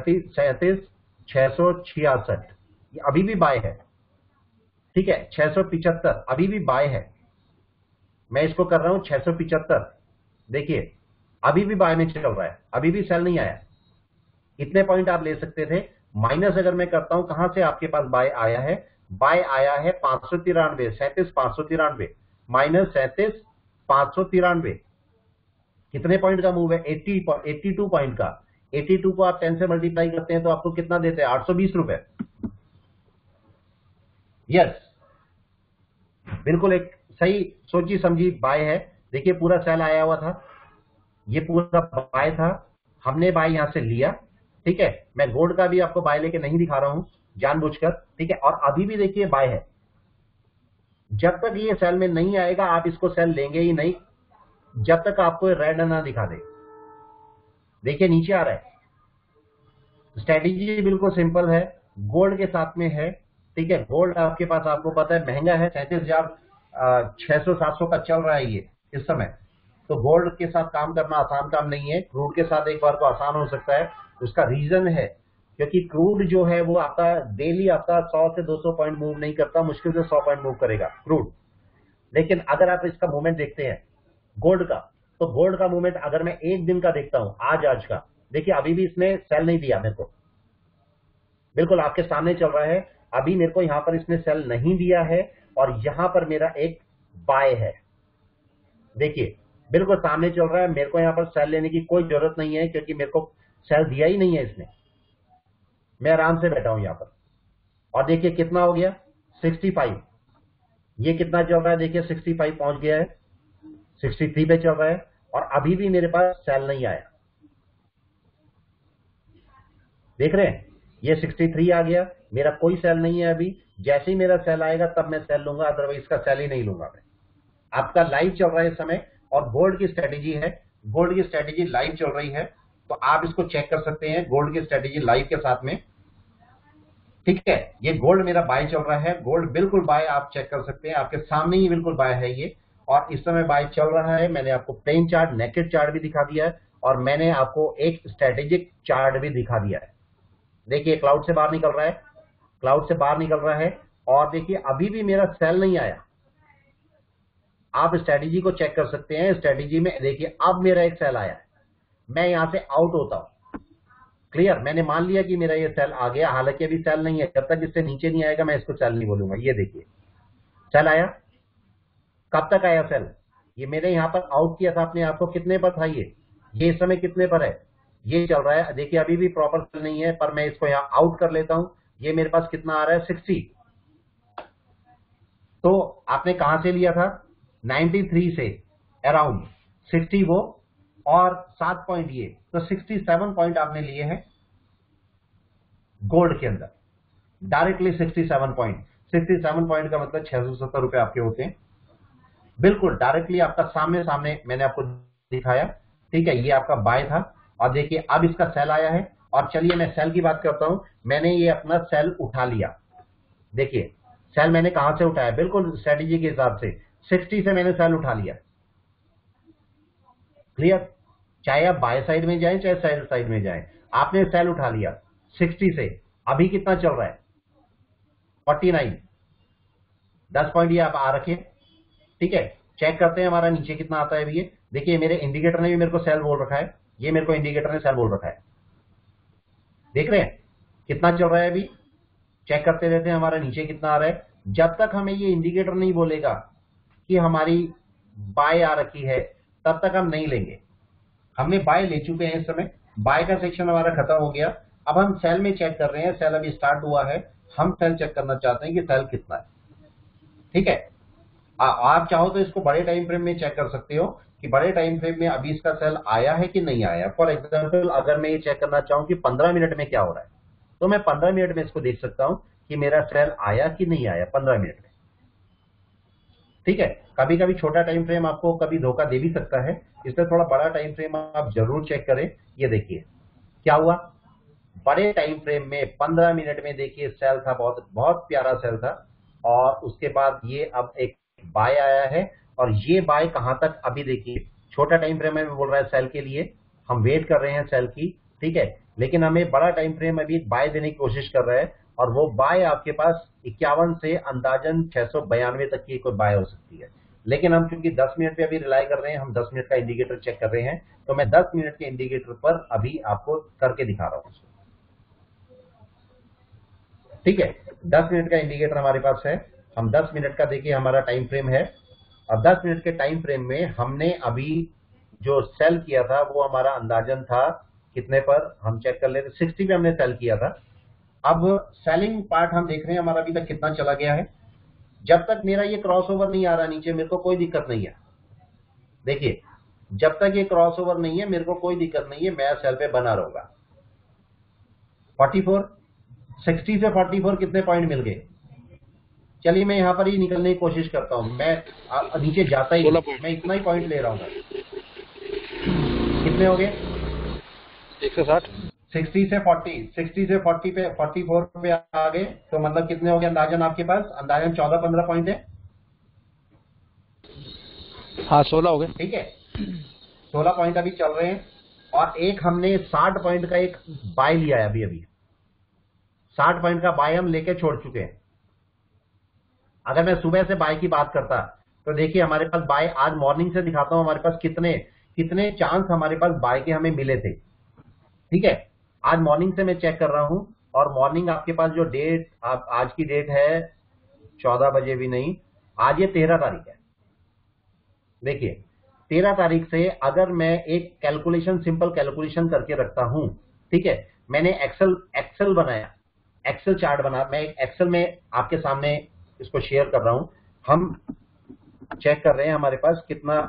37,666 ये अभी भी बाय है, ठीक है। 675 अभी भी बाय है, मैं इसको कर रहा हूं 675, देखिए अभी भी बाय में चल रहा है, अभी भी सेल नहीं आया। इतने पॉइंट आप ले सकते थे। माइनस अगर मैं करता हूं, कहां से आपके पास बाय आया है, बाय आया है 593, 37,593 माइनस 37,593, कितने पॉइंट का मूव है, 82 पॉइंट का। 82 को आप 10 से मल्टीप्लाई करते हैं तो आपको कितना देते हैं, 820 रुपए। यस, बिल्कुल एक सही सोची समझी बाय है। देखिए पूरा सेल आया हुआ था, ये पूरा बाय था, हमने बाय यहां से लिया, ठीक है। मैं गोल्ड का भी आपको बाय लेके नहीं दिखा रहा हूं जानबूझकर, ठीक है। और अभी भी देखिए बाय है, जब तक ये सेल में नहीं आएगा आप इसको सेल लेंगे ही नहीं, जब तक आपको रेड ना दिखा दे। देखिए नीचे आ रहा है, स्ट्रेटेजी बिल्कुल सिंपल है, गोल्ड के साथ में है, ठीक है। गोल्ड आपके पास, आपको पता है महंगा है, 37,600-700 का चल रहा है ये इस समय। तो गोल्ड के साथ काम करना आसान काम नहीं है, क्रूड के साथ एक बार को आसान हो सकता है। उसका रीजन है क्योंकि क्रूड जो है वो आपका डेली आपका 100 से 200 पॉइंट मूव नहीं करता, मुश्किल से 100 पॉइंट मूव करेगा क्रूड। लेकिन अगर आप इसका मूवमेंट देखते हैं गोल्ड का, तो गोल्ड का मूवमेंट अगर मैं एक दिन का देखता हूं, आज का, देखिए अभी भी इसने सेल नहीं दिया मेरे को, बिल्कुल आपके सामने चल रहा है, अभी मेरे को यहां पर इसने सेल नहीं दिया है, और यहां पर मेरा एक बाय है, देखिए बिल्कुल सामने चल रहा है। मेरे को यहां पर सेल लेने की कोई जरूरत नहीं है क्योंकि मेरे को सेल दिया ही नहीं है इसने, मैं आराम से बैठा हूं यहां पर। और देखिए कितना हो गया, 65, ये कितना चल रहा है, देखिए 65 पहुंच गया है, 63 पे चल रहा है, और अभी भी मेरे पास सेल नहीं आया, देख रहे हैं, ये 63 आ गया, मेरा कोई सेल नहीं है अभी। जैसे ही मेरा सेल आएगा तब मैं सेल लूंगा, अदरवाइज इसका सेल ही नहीं लूंगा मैं। आपका लाइव चल रहा है इस समय, और गोल्ड की स्ट्रेटेजी है, गोल्ड की स्ट्रेटेजी लाइव चल रही है, तो आप इसको चेक कर सकते हैं गोल्ड की स्ट्रेटेजी लाइव के साथ में, ठीक है। ये गोल्ड मेरा बाय चल रहा है, गोल्ड बिल्कुल बाय, आप चेक कर सकते हैं, आपके सामने ही बिल्कुल बाय है ये, और इस समय बाय चल रहा है। मैंने आपको प्लेन चार्ट, नेकेड चार्ट भी दिखा दिया है, और मैंने आपको एक स्ट्रेटेजिक चार्ट भी दिखा दिया है। देखिए क्लाउड से बाहर निकल रहा है, क्लाउड से बाहर निकल रहा है, और देखिए अभी भी मेरा सेल नहीं आया, आप स्ट्रेटेजी को चेक कर सकते हैं। स्ट्रेटेजी में देखिए अब मेरा एक सेल आया है, मैं यहां से आउट होता हूं। क्लियर, मैंने मान लिया कि मेरा ये सेल आ गया, हालांकि अभी सेल नहीं है, जब तक इससे नीचे नहीं आएगा मैं इसको सेल नहीं बोलूंगा। ये देखिए सेल आया, कब तक आया सेल? ये मैंने यहां पर आउट किया था अपने आप को, कितने पर था ये इस समय कितने पर है? ये चल रहा है, देखिए अभी भी प्रॉपर सेल नहीं है, पर मैं इसको यहां आउट कर लेता हूं। ये मेरे पास कितना आ रहा है? 60। तो आपने कहां से लिया था? 93 से अराउंड 60 वो, और 7 पॉइंट ये, तो 67 पॉइंट आपने लिए हैं गोल्ड के अंदर डायरेक्टली। 67 पॉइंट, 67 पॉइंट का मतलब 670 रुपए आपके होते हैं, बिल्कुल डायरेक्टली आपका सामने सामने मैंने आपको दिखाया। ठीक है, ये आपका बाय था, और देखिए अब इसका सेल आया है। और चलिए मैं सेल की बात करता हूं, मैंने ये अपना सेल उठा लिया। देखिए सेल मैंने कहां से उठाया, बिल्कुल स्ट्रेटेजी के हिसाब से 60 से मैंने सेल उठा लिया। क्लियर, चाहे आप बाय साइड में जाएं चाहे सेल साइड में जाएं, आपने सेल उठा लिया 60 से। अभी कितना चल रहा है? 49, 10 पॉइंट ये आप आ रखे। ठीक है, चेक करते हैं हमारा नीचे कितना आता है अभी। ये देखिए मेरे इंडिकेटर ने भी मेरे को सेल बोल रखा है, ये मेरे को इंडिकेटर ने सेल बोल रखा है। देख रहे हैं कितना चल रहा है अभी? चेक करते रहते हैं हमारा नीचे कितना आ रहा है। जब तक हमें ये इंडिकेटर नहीं बोलेगा कि हमारी बाय आ रखी है, तब तक हम नहीं लेंगे। हमने बाय ले चुके हैं, इस समय बाय का सेक्शन हमारा खत्म हो गया। अब हम सेल में चेक कर रहे हैं, सेल अभी स्टार्ट हुआ है, हम सेल चेक करना चाहते हैं कि सेल कितना है। ठीक है, आप चाहो तो इसको बड़े टाइम फ्रेम में चेक कर सकते हो कि बड़े टाइम फ्रेम में अभी इसका सेल आया है कि नहीं आया। फॉर एग्जाम्पल अगर मैं ये चेक करना चाहूं कि 15 मिनट में क्या हो रहा है, तो मैं 15 मिनट में इसको देख सकता हूं कि मेरा सेल आया कि नहीं आया 15 मिनट में। ठीक है, कभी कभी छोटा टाइम फ्रेम आपको कभी धोखा दे भी सकता है, इसलिए थोड़ा बड़ा टाइम फ्रेम आप जरूर चेक करें। ये देखिए क्या हुआ, बड़े टाइम फ्रेम में 15 मिनट में देखिए सेल था, बहुत बहुत प्यारा सेल था। और उसके बाद ये अब एक बाय आया है, और ये बाय कहां तक? अभी देखिए छोटा टाइम फ्रेम में बोल रहा है सेल के लिए, हम वेट कर रहे हैं सेल की। ठीक है, लेकिन हमें बड़ा टाइम फ्रेम अभी एक बाय देने की कोशिश कर रहा है, और वो बाय आपके पास 51 से अंदाजन 692 तक की कोई बाय हो सकती है। लेकिन हम क्योंकि 10 मिनट पे अभी रिलाई कर रहे हैं, हम 10 मिनट का इंडिकेटर चेक कर रहे हैं, तो मैं 10 मिनट के इंडिकेटर पर अभी आपको करके दिखा रहा हूं। ठीक है, 10 मिनट का इंडिकेटर हमारे पास है, हम 10 मिनट का देखिए हमारा टाइम फ्रेम है, और 10 मिनट के टाइम फ्रेम में हमने अभी जो सेल किया था वो हमारा अंदाजन था कितने पर, हम चेक कर लेते, 60 पे हमने सेल किया था। अब सेलिंग पार्ट हम देख रहे हैं हमारा अभी तक कितना चला गया है। जब तक मेरा ये क्रॉस ओवर नहीं आ रहा नीचे, मेरे को कोई दिक्कत नहीं है। देखिए जब तक ये क्रॉस ओवर नहीं है मेरे को कोई दिक्कत नहीं है, मैं सेल पे बना रहूंगा। 44, 60 से 44 कितने पॉइंट मिल गए? चलिए मैं यहां पर ही निकलने की कोशिश करता हूं, मैं नीचे जाता ही नहीं, मैं इतना ही पॉइंट ले रहा हूं। कितने हो गए? 160। 60 से 40 पे 44 पे आ गए, तो मतलब कितने हो गए अंदाजन आपके पास? अंदाजन 14-15 पॉइंट है। हाँ 16 हो गए। ठीक है, 16 पॉइंट अभी चल रहे हैं, और एक हमने 60 पॉइंट का एक बाय लिया है। अभी 60 पॉइंट का बाय हम लेके छोड़ चुके हैं। अगर मैं सुबह से बाय की बात करता तो देखिए हमारे पास बाय, आज मॉर्निंग से दिखाता हूं हमारे पास कितने कितने चांस हमारे पास बाय के हमें मिले थे। ठीक है, आज मॉर्निंग से मैं चेक कर रहा हूं, और मॉर्निंग आपके पास जो डेट, आज की डेट है 14 बजे भी नहीं, आज ये 13 तारीख है। देखिए 13 तारीख से अगर मैं एक कैलकुलेशन, सिंपल कैलकुलेशन करके रखता हूं, ठीक है, मैंने एक्सेल बनाया, एक्सेल चार्ट बना, मैं एक्सेल में आपके सामने इसको शेयर कर रहा हूं। हम चेक कर रहे हैं हमारे पास कितना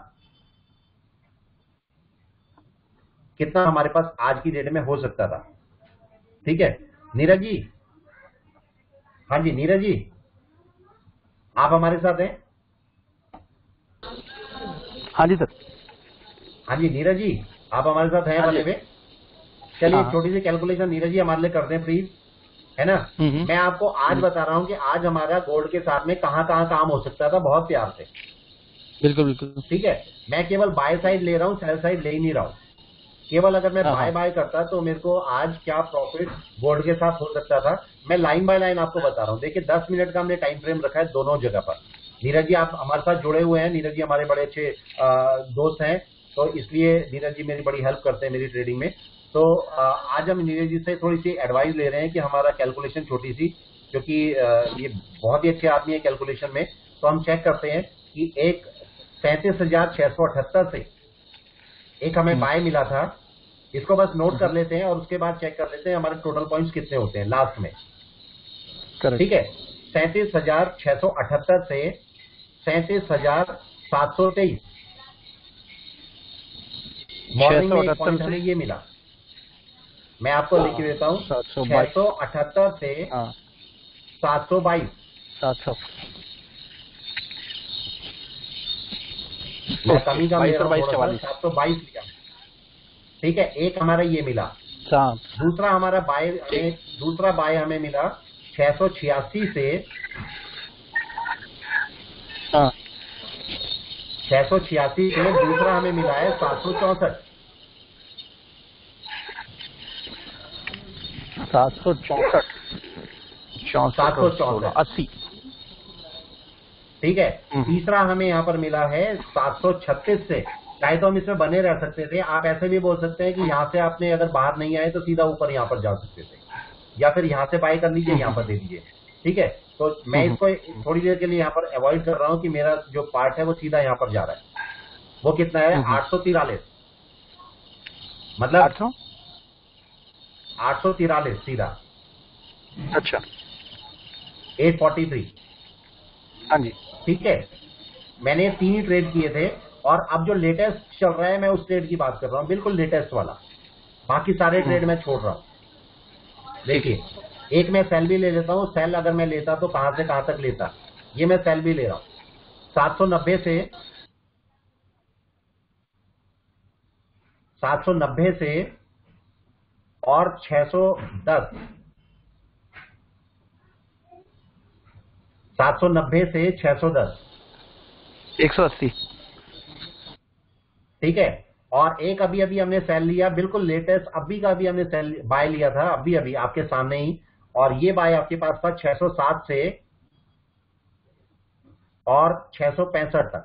कितना हमारे पास आज की डेट में हो सकता था। ठीक है नीरज जी, हाँ जी नीरज जी, आप हमारे साथ हैं? हाँ जी सर। हाँ जी नीरज जी, आप हमारे साथ हैं वाले में? चलिए हाँ। छोटी सी कैलकुलेशन नीरज जी हमारे लिए कर दें प्लीज, है ना। मैं आपको आज बता रहा हूं कि आज हमारा गोल्ड के साथ में कहां कहां काम हो सकता था, बहुत प्यार से। बिल्कुल बिल्कुल। ठीक है, मैं केवल बाय साइड ले रहा हूं, सेल साइड ले ही नहीं रहा हूं। केवल अगर मैं बाय करता तो मेरे को आज क्या प्रॉफिट गोल्ड के साथ हो सकता था, मैं लाइन बाय लाइन आपको बता रहा हूं। देखिए 10 मिनट का हमने टाइम फ्रेम रखा है दोनों जगह पर। नीरज जी आप हमारे साथ जुड़े हुए हैं, नीरज जी हमारे बड़े अच्छे दोस्त हैं, तो इसलिए नीरज जी मेरी बड़ी हेल्प करते हैं मेरी ट्रेडिंग में। तो आज हम नीरज जी से थोड़ी सी एडवाइस ले रहे हैं कि हमारा कैलकुलेशन छोटी सी, क्योंकि ये बहुत ही अच्छे आदमी है कैलकुलेशन में। तो हम चेक करते हैं कि एक 37,678 से एक हमें बाय मिला था, इसको बस नोट कर लेते हैं और उसके बाद चेक कर लेते हैं हमारे टोटल पॉइंट्स कितने होते हैं लास्ट में। ठीक है, 37,678 से 37,723 मॉर्निंग में एक पॉइंट हमें ये मिला, मैं आपको लिख देता हूँ, 678 से 722 मैं कमी का ले रहा हूँ, 722 लिया। ठीक है, एक हमारा ये मिला, दूसरा हमारा बाय हमें मिला 686 से 686 से दूसरा हमें मिला है 764 80। ठीक है, तीसरा हमें यहाँ पर मिला है 736 से। चाहे तो हम इसमें बने रह सकते थे, आप ऐसे भी बोल सकते हैं कि यहाँ से आपने अगर बाहर नहीं आए तो सीधा ऊपर यहाँ पर जा सकते थे, या फिर यहाँ से बाय कर लीजिए, यहाँ पर दे दीजिए। ठीक है, तो मैं इसको थोड़ी देर के लिए यहाँ पर अवॉइड कर रहा हूँ कि मेरा जो पार्ट है वो सीधा यहाँ पर जा रहा है। वो कितना है, 843, मतलब 843 सीधा। अच्छा, 843। हाँ जी। ठीक है, मैंने 3 ही ट्रेड किए थे, और अब जो लेटेस्ट चल रहा है मैं उस ट्रेड की बात कर रहा हूँ, बिल्कुल लेटेस्ट वाला। बाकी सारे ट्रेड मैं छोड़ रहा हूँ। देखिए, एक मैं सेल भी ले लेता हूँ, सेल अगर मैं लेता तो कहां से कहां तक लेता, ये मैं सेल भी ले रहा हूं, 790 से और 610, 790 से 610, 180। ठीक है, और एक अभी अभी हमने सेल लिया, बिल्कुल लेटेस्ट अभी का, अभी हमने सेल बाय लिया था अभी अभी आपके सामने ही, और ये बाय आपके पास था 607 से और 665 तक,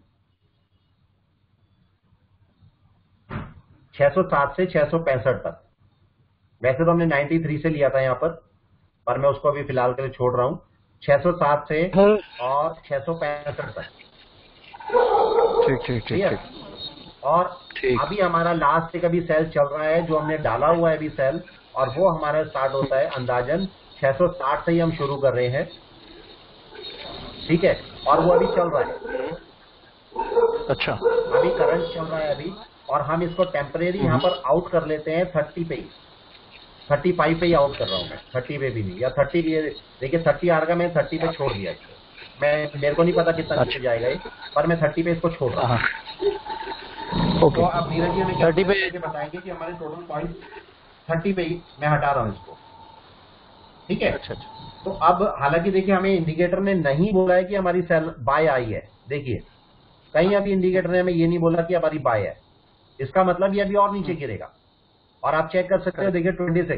607 से 665 तक। वैसे तो हमने 93 से लिया था यहाँ पर मैं उसको अभी फिलहाल के लिए छोड़ रहा हूँ। 607 से और 665 तक। ठीक। और अभी हमारा लास्ट एक अभी सेल चल रहा है जो हमने डाला हुआ है अभी सेल, और वो हमारा स्टार्ट होता है अंदाजन 660 से ही हम शुरू कर रहे हैं। ठीक है, और वो अभी चल रहा है। अच्छा, अभी करंट चल रहा है अभी, और हम इसको टेम्परेरी यहाँ पर आउट कर लेते हैं 30 पे ही, 35 पे ही आउट कर रहा हूँ मैं, 30 पे भी नहीं, या 30 भी देखिए 30 आ रहा, मैं 30 पे छोड़ दिया इसको। मेरे को नहीं पता कितना नीचे जाएगा ये, पर मैं 30 पे इसको छोड़ रहा हूँ। तो अब नीरज जी हमें 30 पे बताएंगे कि हमारे टोटल पॉइंट 30 पे ही मैं हटा रहा हूँ इसको। ठीक है, अच्छा। तो अब हालांकि देखिए हमें इंडिकेटर ने नहीं बोला है कि हमारी सेल बाय आई है। देखिए कहीं अभी इंडिकेटर ने हमें ये नहीं बोला कि हमारी बाय है, इसका मतलब ये अभी और नीचे गिरेगा। और आप चेक कर सकते हो, देखिए 26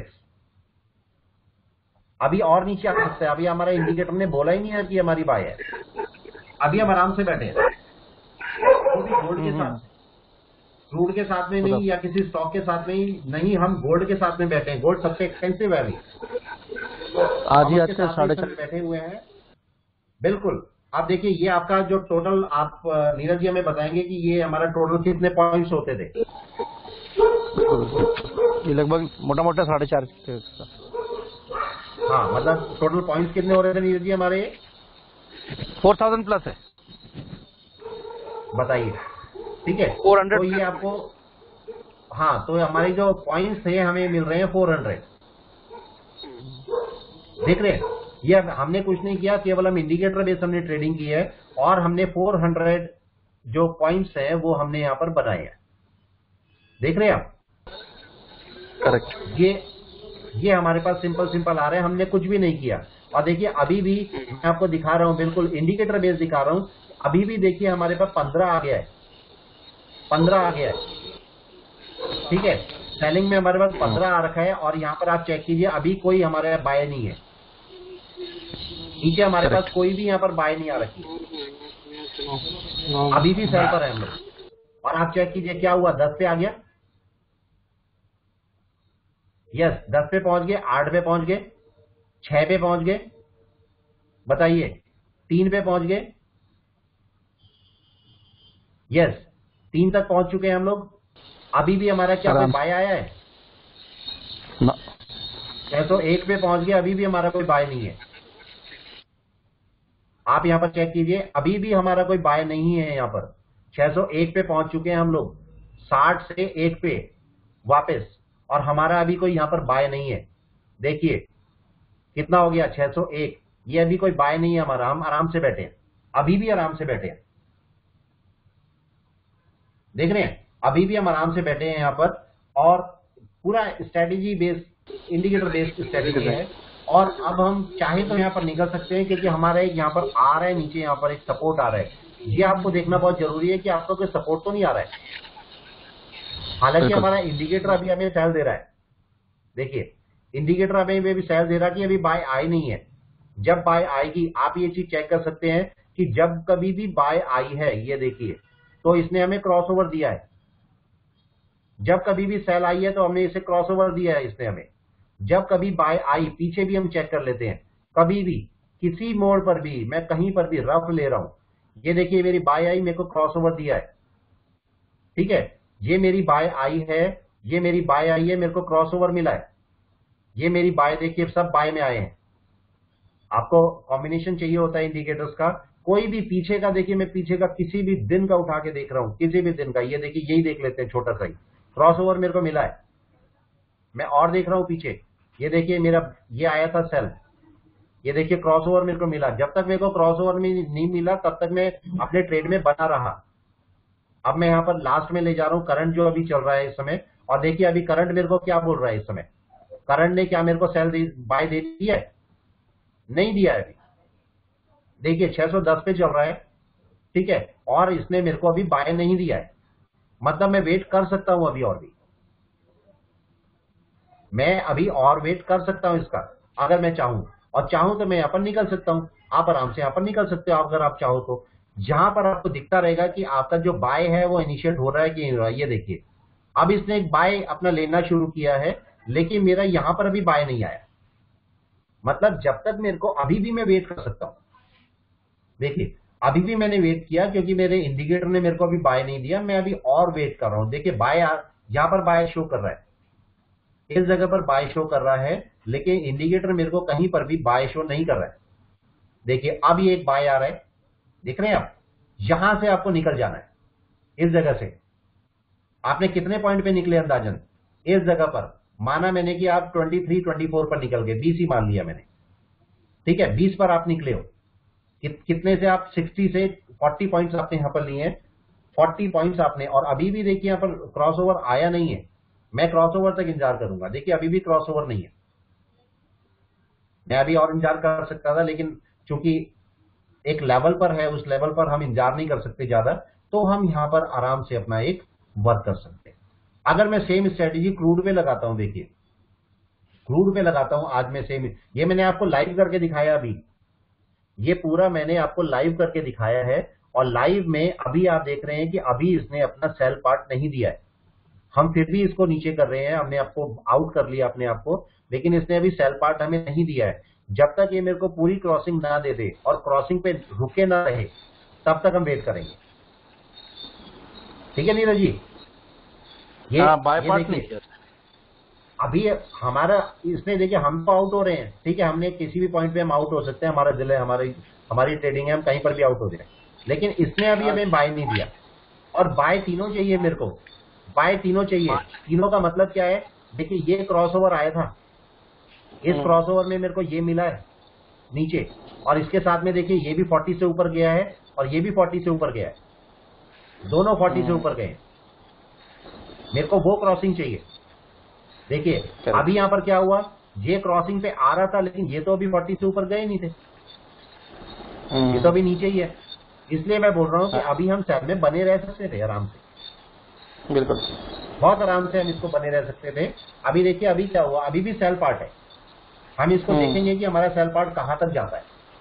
अभी और नीचे आ सकता है। अभी हमारा इंडिकेटर ने बोला ही नहीं है कि हमारी बाय है, अभी हम आराम से बैठे हैं, वो भी गोल्ड के साथ, क्रूड के साथ में नहीं, या किसी स्टॉक के साथ में ही नहीं, हम गोल्ड के साथ में बैठे हैं। गोल्ड सबसे एक्सपेंसिव है अभी, आज ही बैठे हुए हैं। बिल्कुल, आप देखिए ये आपका जो टोटल, आप नीरज जी हमें बताएंगे कि ये हमारा टोटल कितने पॉइंट्स होते थे। ये लगभग मोटा मोटा 4.5। हाँ, मतलब टोटल पॉइंट्स कितने हो रहे थे नीरज जी हमारे? 4000 प्लस है, बताइए। ठीक है, 400। तो ये आपको, हाँ, तो हमारे जो पॉइंट्स थे हमें मिल रहे हैं 400। देख रहे हैं, ये हमने कुछ नहीं किया, केवल हम इंडिकेटर बेस हमने ट्रेडिंग की है, और हमने 400 जो पॉइंट्स हैं वो हमने यहाँ पर बनाए हैं। देख रहे हैं आप? करेक्ट। ये हमारे पास सिंपल आ रहे हैं, हमने कुछ भी नहीं किया। और देखिए अभी भी मैं आपको दिखा रहा हूं, बिल्कुल इंडिकेटर बेस दिखा रहा हूं, अभी भी देखिए हमारे पास 15 आ गया है, 15 आ गया है। ठीक है, सेलिंग में हमारे पास 15 आ रखा है, और यहाँ पर आप चेक कीजिए अभी कोई हमारे बाय नहीं है। नीचे हमारे पास कोई भी यहाँ पर बाय नहीं आ रखी, अभी भी सेल पर है हम लोग। और आप चेक कीजिए क्या हुआ, 10 पे आ गया, यस 10 पे पहुंच गए, 8 पे पहुंच गए, 6 पे पहुंच गए, बताइए 3 पे पहुंच गए, यस 3 तक पहुंच चुके हैं हम लोग। अभी भी हमारा क्या कोई बाय आया है? 601 पे पहुंच गए, अभी भी हमारा कोई बाय नहीं है। आप यहां पर चेक कीजिए, अभी भी हमारा कोई बाय नहीं है। यहां पर 601 पे पहुंच चुके हैं हम लोग, 60 से 1 पे वापस, और हमारा अभी कोई यहां पर बाय नहीं है। देखिए कितना हो गया, 601। ये अभी कोई बाय नहीं है हमारा, हम आराम से बैठे हैं, अभी भी आराम से बैठे हैं, देख रहे हैं, अभी भी हम आराम से बैठे हैं यहां पर। और पूरा strategy based, indicator based strategy है। और अब हम चाहे तो यहां पर निकल सकते हैं, क्योंकि हमारा एक यहां पर आ रहा है, नीचे यहां पर एक सपोर्ट आ रहा है। ये आपको देखना बहुत जरूरी है कि आपको कोई सपोर्ट तो नहीं आ रहा है। हालांकि हमारा इंडिकेटर अभी हमें सेल दे रहा है, देखिए इंडिकेटर हमें भी सेल दे रहा है कि अभी बाय आई नहीं है। जब बाय आएगी, आप ये चीज चेक कर सकते हैं कि जब कभी भी बाय आई है, ये देखिए, तो इसने हमें क्रॉसओवर दिया है। जब कभी भी सेल आई है तो हमने इसे क्रॉसओवर दिया है इसने हमें। जब कभी बाय आई, पीछे भी हम चेक कर लेते हैं, कभी भी किसी मोड़ पर भी, मैं कहीं पर भी रफ ले रहा हूं, ये देखिए मेरी बाय आई, मेरे को क्रॉसओवर दिया है, ठीक है, ये मेरी बाय आई है, ये मेरी बाय आई है, मेरे को क्रॉसओवर मिला है। ये मेरी बाय देखिए, सब बाय में आए हैं। आपको कॉम्बिनेशन चाहिए होता है इंडिकेटर्स का, कोई भी पीछे का, देखिए मैं पीछे का किसी भी दिन का उठा के देख रहा हूं, किसी भी दिन का, ये देखिए यही देख लेते हैं, छोटा सा ही क्रॉसओवर मेरे को मिला है। मैं और देख रहा हूं पीछे, ये देखिए मेरा ये आया था सेल, ये देखिए क्रॉसओवर मेरे को मिला। जब तक मेरे को क्रॉसओवर में नहीं मिला तब तक मैं अपने ट्रेड में बना रहा। अब मैं यहां पर लास्ट में ले जा रहा हूं करंट जो अभी चल रहा है इस समय, और देखिए अभी करंट मेरे को क्या बोल रहा है इस समय। करंट ने क्या मेरे को सेल बाय दे दिया है? नहीं दिया है अभी। देखिए 610 पे चल रहा है, ठीक है, और इसने मेरे को अभी बाय नहीं दिया है। मतलब मैं वेट कर सकता हूं अभी, और भी मैं अभी और वेट कर सकता हूं इसका, अगर मैं चाहूं, और चाहूं तो मैं यहां पर निकल सकता हूं। आप आराम से यहां पर निकल सकते हो अगर आप चाहो तो, जहां पर आपको दिखता रहेगा कि आपका जो बाय है वो इनिशिएट हो रहा है कि नहीं हो रहा है। ये देखिए अब इसने एक बाय अपना लेना शुरू किया है, लेकिन मेरा यहां पर अभी बाय नहीं आया। मतलब जब तक मेरे को, अभी भी मैं वेट कर सकता हूं। देखिए अभी भी मैंने वेट किया, क्योंकि मेरे इंडिकेटर ने मेरे को अभी बाय नहीं दिया, मैं अभी और वेट कर रहा हूं। देखिए बाय यहां पर बाय शो कर रहा है, इस जगह पर बाय शो कर रहा है, लेकिन इंडिकेटर मेरे को कहीं पर भी बाय शो नहीं कर रहा है। देखिए अब ये एक बाय आ रहा है, देख रहे हैं आप, यहां से आपको निकल जाना है। इस जगह से आपने कितने पॉइंट पे निकले अंदाजन? इस जगह पर माना मैंने कि आप 23, 24 पर निकल गए, 20 ही मान लिया मैंने, ठीक है, 20 पर आप निकले हो। कितने से आप 60 से 40 पॉइंट्स आपने यहां पर लिए हैं, 40 पॉइंट्स आपने। और अभी भी देखिए यहां पर क्रॉसओवर आया नहीं है, मैं क्रॉसओवर तक इंतजार करूंगा। देखिए अभी भी क्रॉसओवर नहीं है, मैं अभी और इंतजार कर सकता था, लेकिन चूंकि एक लेवल पर है, उस लेवल पर हम इंतजार नहीं कर सकते ज्यादा, तो हम यहां पर आराम से अपना एक वर्क कर सकते हैं। अगर मैं सेम स्ट्रेटेजी क्रूड पे लगाता हूं, देखिए क्रूड पे लगाता हूं आज मैं सेम, ये मैंने आपको लाइव करके दिखाया अभी, ये पूरा मैंने आपको लाइव करके दिखाया है। और लाइव में अभी आप देख रहे हैं कि अभी इसने अपना सेल पार्ट नहीं दिया है, हम फिर भी इसको नीचे कर रहे हैं, हमने आपको आउट कर लिया अपने आप को, लेकिन इसने अभी सेल पार्ट हमें नहीं दिया है। जब तक ये मेरे को पूरी क्रॉसिंग ना दे दे और क्रॉसिंग पे रुके ना रहे, तब तक हम वेट करेंगे। ठीक है नीरज जी, ये देखिए अभी हमारा, इसने देखिए हम तो आउट हो रहे हैं, ठीक है, हमने किसी भी पॉइंट पे हम आउट हो सकते हैं, हमारा दिल है, हमारी ट्रेडिंग है, हम कहीं पर भी आउट हो जाए, लेकिन इसने अभी हमें बाय नहीं दिया। और बाय तीनों चाहिए मेरे को, बाय तीनों चाहिए। तीनों का मतलब क्या है? देखिए ये क्रॉसओवर आया था, इस क्रॉसओवर में मेरे को ये मिला है नीचे, और इसके साथ में देखिए ये भी 40 से ऊपर गया है और ये भी 40 से ऊपर गया है, दोनों 40 से ऊपर गए। मेरे को वो क्रॉसिंग चाहिए। देखिए अभी यहां पर क्या हुआ, ये क्रॉसिंग पे आ रहा था, लेकिन ये तो अभी 40 से ऊपर गए नहीं थे, ये तो अभी नीचे ही है। इसलिए मैं बोल रहा हूं कि अभी हम सेल में बने रह सकते थे आराम से, बिल्कुल बहुत आराम से हम इसको बने रह सकते थे। अभी देखिए अभी क्या हुआ, अभी भी सेल पार्ट है, हम इसको देखेंगे कि हमारा सेल पार्ट कहां तक जाता है।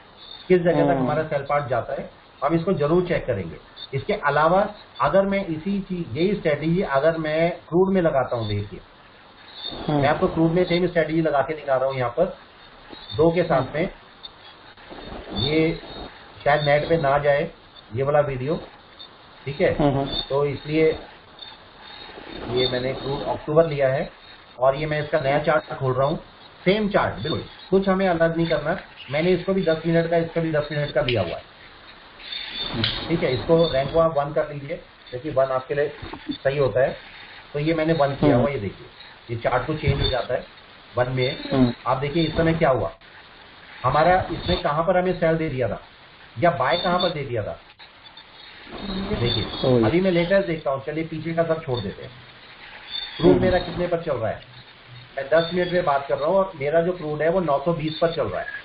किस जगह तक हमारा सेल पार्ट जाता है, हम इसको जरूर चेक करेंगे। इसके अलावा अगर मैं इसी चीज, यही स्ट्रेटेजी अगर मैं क्रूड में लगाता हूँ, देखिए मैं आपको क्रूड में सेम स्ट्रेटेजी लगा के दिखा रहा हूँ यहाँ पर 2 के साथ में। ये शायद नेट पे ना जाए ये वाला वीडियो, ठीक है, तो इसलिए ये मैंने क्रूड अक्टूबर लिया है और ये मैं इसका नया चार्ट खोल रहा हूँ। सेम चार्ट बिल्कुल, कुछ हमें अलग नहीं करना। मैंने इसको भी 10 मिनट का, इसका भी 10 मिनट का लिया हुआ है, ठीक है। इसको रैंक को आप 1 कर लीजिए क्योंकि 1 आपके लिए सही होता है। तो ये मैंने 1 किया हुआ, ये देखिए ये चार्ट को चेंज हो जाता है 1 में। आप देखिए इस समय क्या हुआ हमारा, इसने कहां पर हमें सेल दे दिया था या बाय कहां पर दे दिया था, देखिए अभी मैं लेटेस्ट देखता हूँ। चलिए पीछे का सब छोड़ देते हैं। क्रूड मेरा कितने पर चल रहा है, मैं 10 मिनट में बात कर रहा हूँ और मेरा जो क्रूड है वो 920 पर चल रहा है,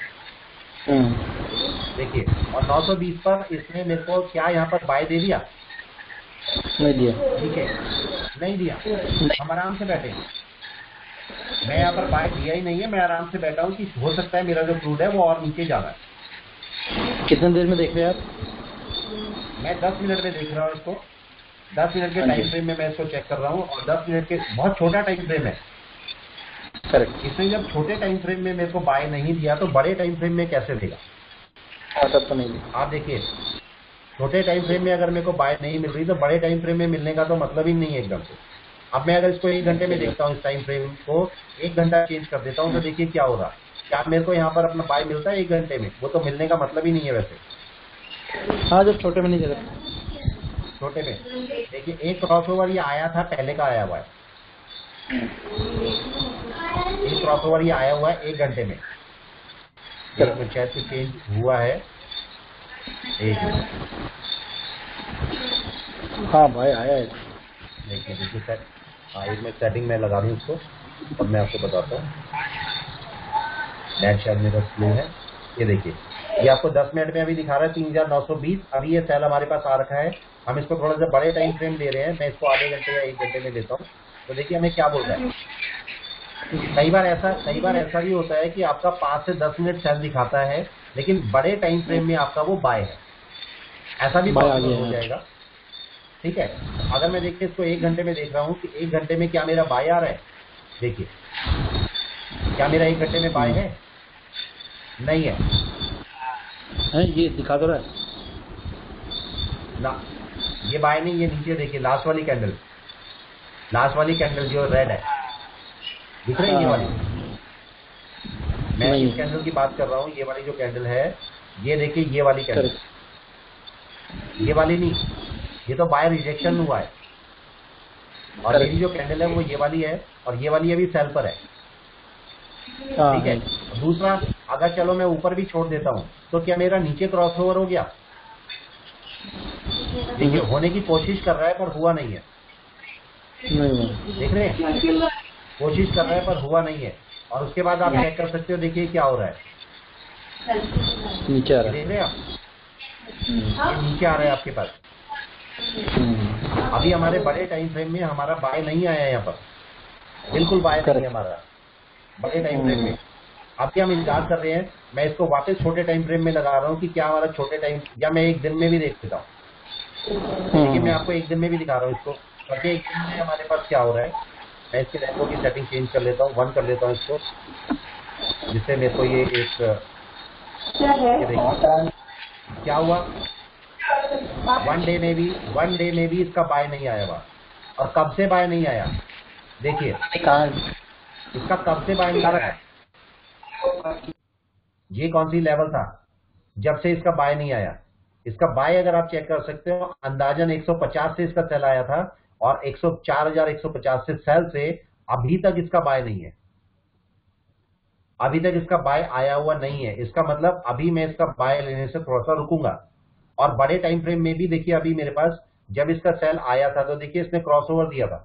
देखिए। और 920 पर इसने मेरे को क्या यहाँ पर बाय दे दिया, नहीं दिया, ठीक है, नहीं दिया। हम आराम से बैठे हैं, मैं यहाँ पर बाय दिया ही नहीं है, मैं आराम से बैठा हूँ कि हो सकता है मेरा जो क्रूड है वो और नीचे जा रहा है। कितने देर में देख रहे हैं आप? मैं 10 मिनट में देख रहा हूँ इसको, 10 मिनट के टाइम फ्रेम में मैं इसको चेक कर रहा हूँ और 10 मिनट के बहुत छोटा टाइम फ्रेम है। करेक्ट। इसने जब छोटे टाइम फ्रेम में मेरे को बाय नहीं दिया तो बड़े टाइम फ्रेम में कैसे देगा? तब तो नहीं दिया। आप देखिए छोटे टाइम फ्रेम में अगर मेरे को बाय नहीं मिल रही तो बड़े टाइम फ्रेम में मिलने का तो मतलब ही नहीं है एकदम से। अब मैं अगर इसको 1 घंटे में देखता हूँ, इस टाइम फ्रेम को 1 घंटा चेंज कर देता हूँ तो देखिए क्या होगा। क्या मेरे को यहाँ पर अपना बाय मिलता है 1 घंटे में? वो तो मिलने का मतलब ही नहीं है वैसे। हाँ, जब छोटे में नहीं दे सकते। छोटे में देखिए एक क्रॉसओवर ये आया था, पहले का आया हुआ है, एक क्रॉसओवर ये आया हुआ है 1 घंटे में। एक मिनट शायद से चेंज हुआ है, 1 मिनट। हाँ भाई आया है। देखिए देखिए सेट, हाँ एक मिनट सेटिंग में लगा दूँ उसको तब मैं आपको बताता हूँ। नेट शायद मेरा स्लो है। ये देखिए ये आपको 10 मिनट में अभी दिखा रहा है 3920। अभी ये सेल हमारे पास आ रखा है। हम इसको थोड़ा सा बड़े टाइम फ्रेम ले रहे हैं, मैं इसको आधे घंटे या 1 घंटे में लेता हूँ। तो देखिए हमें क्या बोल रहा है। कई बार ऐसा भी होता है कि आपका 5 से 10 मिनट सेल दिखाता है लेकिन बड़े टाइम फ्रेम में आपका वो बाय है, ऐसा भी पॉसिबल हो जाएगा, ठीक है। अगर मैं देखिए इसको 1 घंटे में देख रहा हूँ कि 1 घंटे में क्या मेरा बाय आ रहा है, देखिए क्या मेरा 1 घंटे में बाय है? नहीं है, ये दिखा दो रहा है ना, ये बाय नहीं। ये नीचे देखिए लास्ट वाली कैंडल जो रेड है दिख रही है, ये वाली। मैं इस कैंडल की बात कर रहा हूँ, ये वाली जो कैंडल है, ये देखिए ये वाली कैंडल, ये वाली नहीं, ये तो बाय रिजेक्शन हुआ है। और मेरी जो कैंडल है वो ये वाली है और ये वाली अभी सेल पर है, ठीक है। दूसरा अगर चलो मैं ऊपर भी छोड़ देता हूँ तो क्या मेरा नीचे क्रॉसओवर हो गया? देखिए होने की कोशिश कर रहा है पर हुआ नहीं है, देख रहे हैं, कोशिश कर रहा है पर हुआ नहीं है। और उसके बाद आप चेक कर सकते हो, देखिए क्या हो रहा है, नीचे आ रहा है, देख रहे हैं आप, ये नीचे आ रहा है आपके पास। अभी हमारे बड़े टाइम फ्रेम में हमारा बाय नहीं आया है, यहाँ पर बिल्कुल बाय नहीं है हमारा बड़े टाइम फ्रेम में। अब क्या हम इंतजार कर रहे हैं, मैं इसको वापस छोटे टाइम फ्रेम में लगा रहा हूँ कि क्या हमारा छोटे टाइम, या मैं 1 दिन में भी देख लेता हूँ। देखिए मैं आपको 1 दिन में भी दिखा रहा हूँ इसको, क्योंकि 1 दिन में हमारे पास क्या हो रहा है। मैं इसके रैंको की सेटिंग चेंज कर लेता हूँ, 1 कर लेता हूँ इसको, जिससे मेरे को ये एक क्या हुआ, 1 डे में भी इसका बाय नहीं आया हुआ। और कब से बाय नहीं आया, देखिए इसका कब से बाय नहीं आ रहा है, ये कौन सी लेवल था जब से इसका बाय नहीं आया। इसका बाय अगर आप चेक कर सकते हो, अंदाजन 150 से इसका सेल आया था और 104,150 से सेल से अभी तक इसका बाय नहीं है, अभी तक इसका बाय आया हुआ नहीं है। इसका मतलब अभी मैं इसका बाय लेने से थोड़ा सा रुकूंगा। और बड़े टाइम फ्रेम में भी देखिए अभी मेरे पास जब इसका सेल आया था तो देखिए इसने क्रॉसओवर दिया था,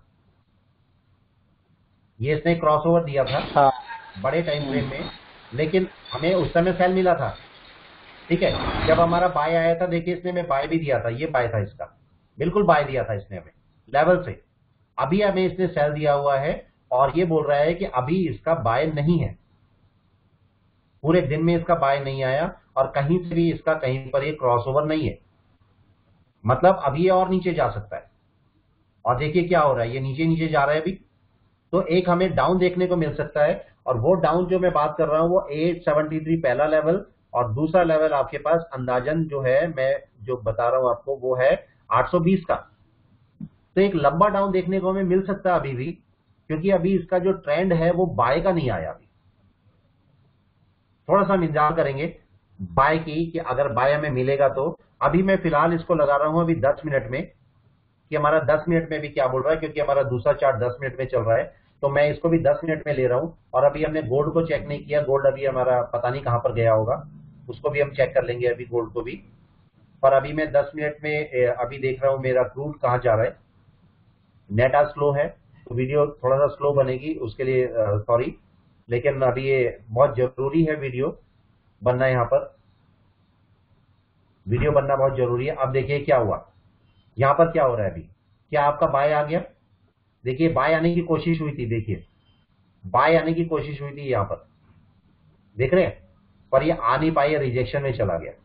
ये इसने क्रॉसओवर दिया था बड़े टाइम फ्रेम में, लेकिन हमें उस समय सेल मिला था, ठीक है। जब हमारा बाय आया था देखिए इसने हमें बाय भी दिया था, ये बाय था इसका, बिल्कुल बाय दिया था इसने हमें लेवल से। अभी हमें इसने सेल दिया हुआ है और ये बोल रहा है कि अभी इसका बाय नहीं है। पूरे दिन में इसका बाय नहीं आया और कहीं से भी इसका कहीं पर ये क्रॉसओवर नहीं है, मतलब अभी ये और नीचे जा सकता है। और देखिए क्या हो रहा है, ये नीचे नीचे जा रहा है अभी। तो एक हमें डाउन देखने को मिल सकता है, और वो डाउन जो मैं बात कर रहा हूं वो 873 पहला लेवल, और दूसरा लेवल आपके पास अंदाजन जो है, मैं जो बता रहा हूं आपको, वो है 820 का। तो एक लंबा डाउन देखने को हमें मिल सकता है अभी भी, क्योंकि अभी इसका जो ट्रेंड है वो बाय का नहीं आया। अभी थोड़ा सा हम इंतजार करेंगे बाय की, कि अगर बाय हमें मिलेगा तो। अभी मैं फिलहाल इसको लगा रहा हूं अभी 10 मिनट में, कि हमारा 10 मिनट में भी क्या बोल रहा है, क्योंकि हमारा दूसरा चार्ट 10 मिनट में चल रहा है, तो मैं इसको भी 10 मिनट में ले रहा हूं। और अभी हमने गोल्ड को चेक नहीं किया, गोल्ड अभी हमारा पता नहीं कहां पर गया होगा, उसको भी हम चेक कर लेंगे अभी, गोल्ड को भी। पर अभी मैं 10 मिनट में अभी देख रहा हूं मेरा क्रूड कहां जा रहा है। नेट आज स्लो है, तो वीडियो थोड़ा सा स्लो बनेगी, उसके लिए सॉरी, लेकिन अभी ये बहुत जरूरी है वीडियो बनना, यहाँ पर वीडियो बनना बहुत जरूरी है। अब देखिए क्या हुआ, यहां पर क्या हो रहा है अभी, क्या आपका बाय आ गया? देखिए बाय आने की कोशिश हुई थी, देखिए बाय आने की कोशिश हुई थी यहां पर, देख रहे हैं, पर ये आ नहीं पाई, रिजेक्शन में चला गया।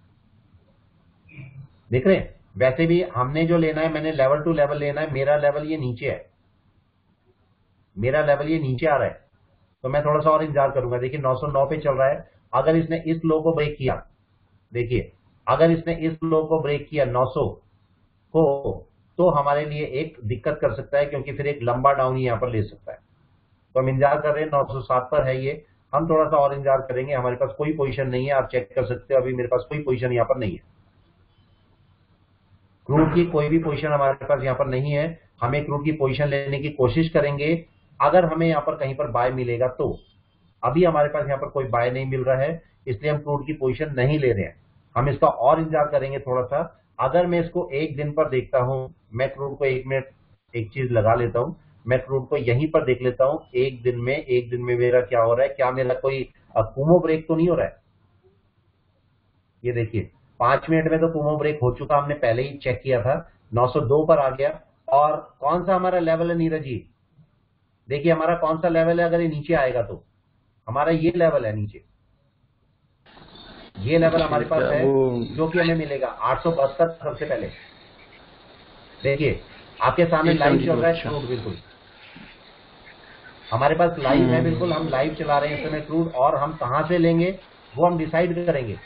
देख रहे हैं, वैसे भी हमने जो लेना है, मैंने लेवल टू लेवल लेना है, मेरा लेवल ये नीचे है, मेरा लेवल ये नीचे आ रहा है, तो मैं थोड़ा सा और इंतजार करूंगा। देखिए 909 पे चल रहा है, अगर इसने इस लो को ब्रेक किया, देखिए अगर इसने इस लो को ब्रेक किया 900 को, तो हमारे लिए एक दिक्कत कर सकता है, क्योंकि फिर एक लंबा डाउन ही यहां पर ले सकता है। तो हम इंतजार कर रहे हैं, 907 पर है ये, हम थोड़ा सा और इंतजार करेंगे। हमारे पास कोई पोजीशन नहीं है, आप चेक कर सकते हो, अभी मेरे पास कोई पोजीशन यहां पर नहीं है, क्रूड की कोई भी पोजीशन हमारे पास यहां पर नहीं है। हमें क्रूड की पोजीशन लेने की कोशिश करेंगे, अगर हमें यहां पर कहीं पर बाय मिलेगा तो। अभी हमारे पास यहां पर कोई बाय नहीं मिल रहा है, इसलिए हम क्रूड की पोजीशन नहीं ले रहे हैं, हम इसका और इंतजार करेंगे थोड़ा सा। अगर मैं इसको एक दिन पर देखता हूं, मैं क्रूड को 1 मिनट एक चीज लगा लेता हूं, मैं क्रूड को यहीं पर देख लेता हूं, एक दिन में मेरा क्या हो रहा है, क्या मेरा कोई कुमो ब्रेक तो नहीं हो रहा है। ये देखिए 5 मिनट में तो कुमो ब्रेक हो चुका, हमने पहले ही चेक किया था, 902 पर आ गया। और कौन सा हमारा लेवल है नीरज जी, देखिए हमारा कौन सा लेवल है, अगर ये नीचे आएगा तो हमारा ये लेवल है नीचे, ये लेवल हमारे पास है, जो कि हमें मिलेगा 872 सबसे पहले। देखिए आपके सामने लाइव चल रहा है क्रूड, बिल्कुल हमारे पास लाइव है, बिल्कुल हम लाइव चला रहे हैं इस समय क्रूड, और हम कहां से लेंगे वो हम डिसाइड करेंगे,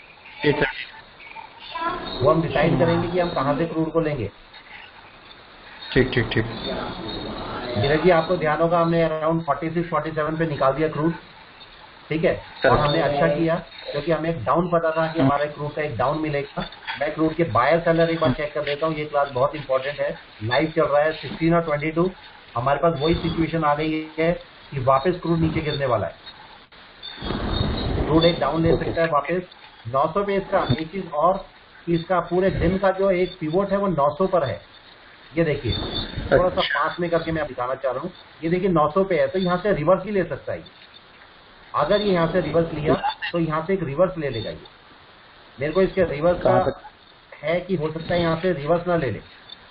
वो हम डिसाइड करेंगे कि हम कहां से क्रूड को लेंगे। ठीक ठीक ठीक। नीरज जी आपको ध्यान होगा, हमने अराउंड 46-47 पे निकाल दिया क्रूड, ठीक है, और हमने अच्छा किया, क्योंकि हमें एक डाउन पता था कि हमारे क्रूड का एक डाउन मिलेगा। मैं क्रूड के बायर सेलर एक बार चेक कर देता हूँ, ये क्लास बहुत इंपॉर्टेंट है, लाइव चल रहा है 16 और 22, हमारे पास वही सिचुएशन आ गई है कि वापस क्रूड नीचे गिरने वाला है, क्रूड एक डाउन ले सकता है वापस 900 पे। इसका एक चीज और कि इसका पूरे दिन का जो एक पिवोट है वो 900 पर है। ये देखिए थोड़ा सा पास में करके मैं दिखाना चाह रहा हूँ, ये देखिए 900 पे है, तो यहाँ से रिवर्स ही ले सकता है। अगर ये यहाँ से रिवर्स लिया तो यहाँ से एक रिवर्स ले लेगा, ये मेरे को इसके रिवर्स का है कि हो सकता है यहाँ से रिवर्स ना ले ले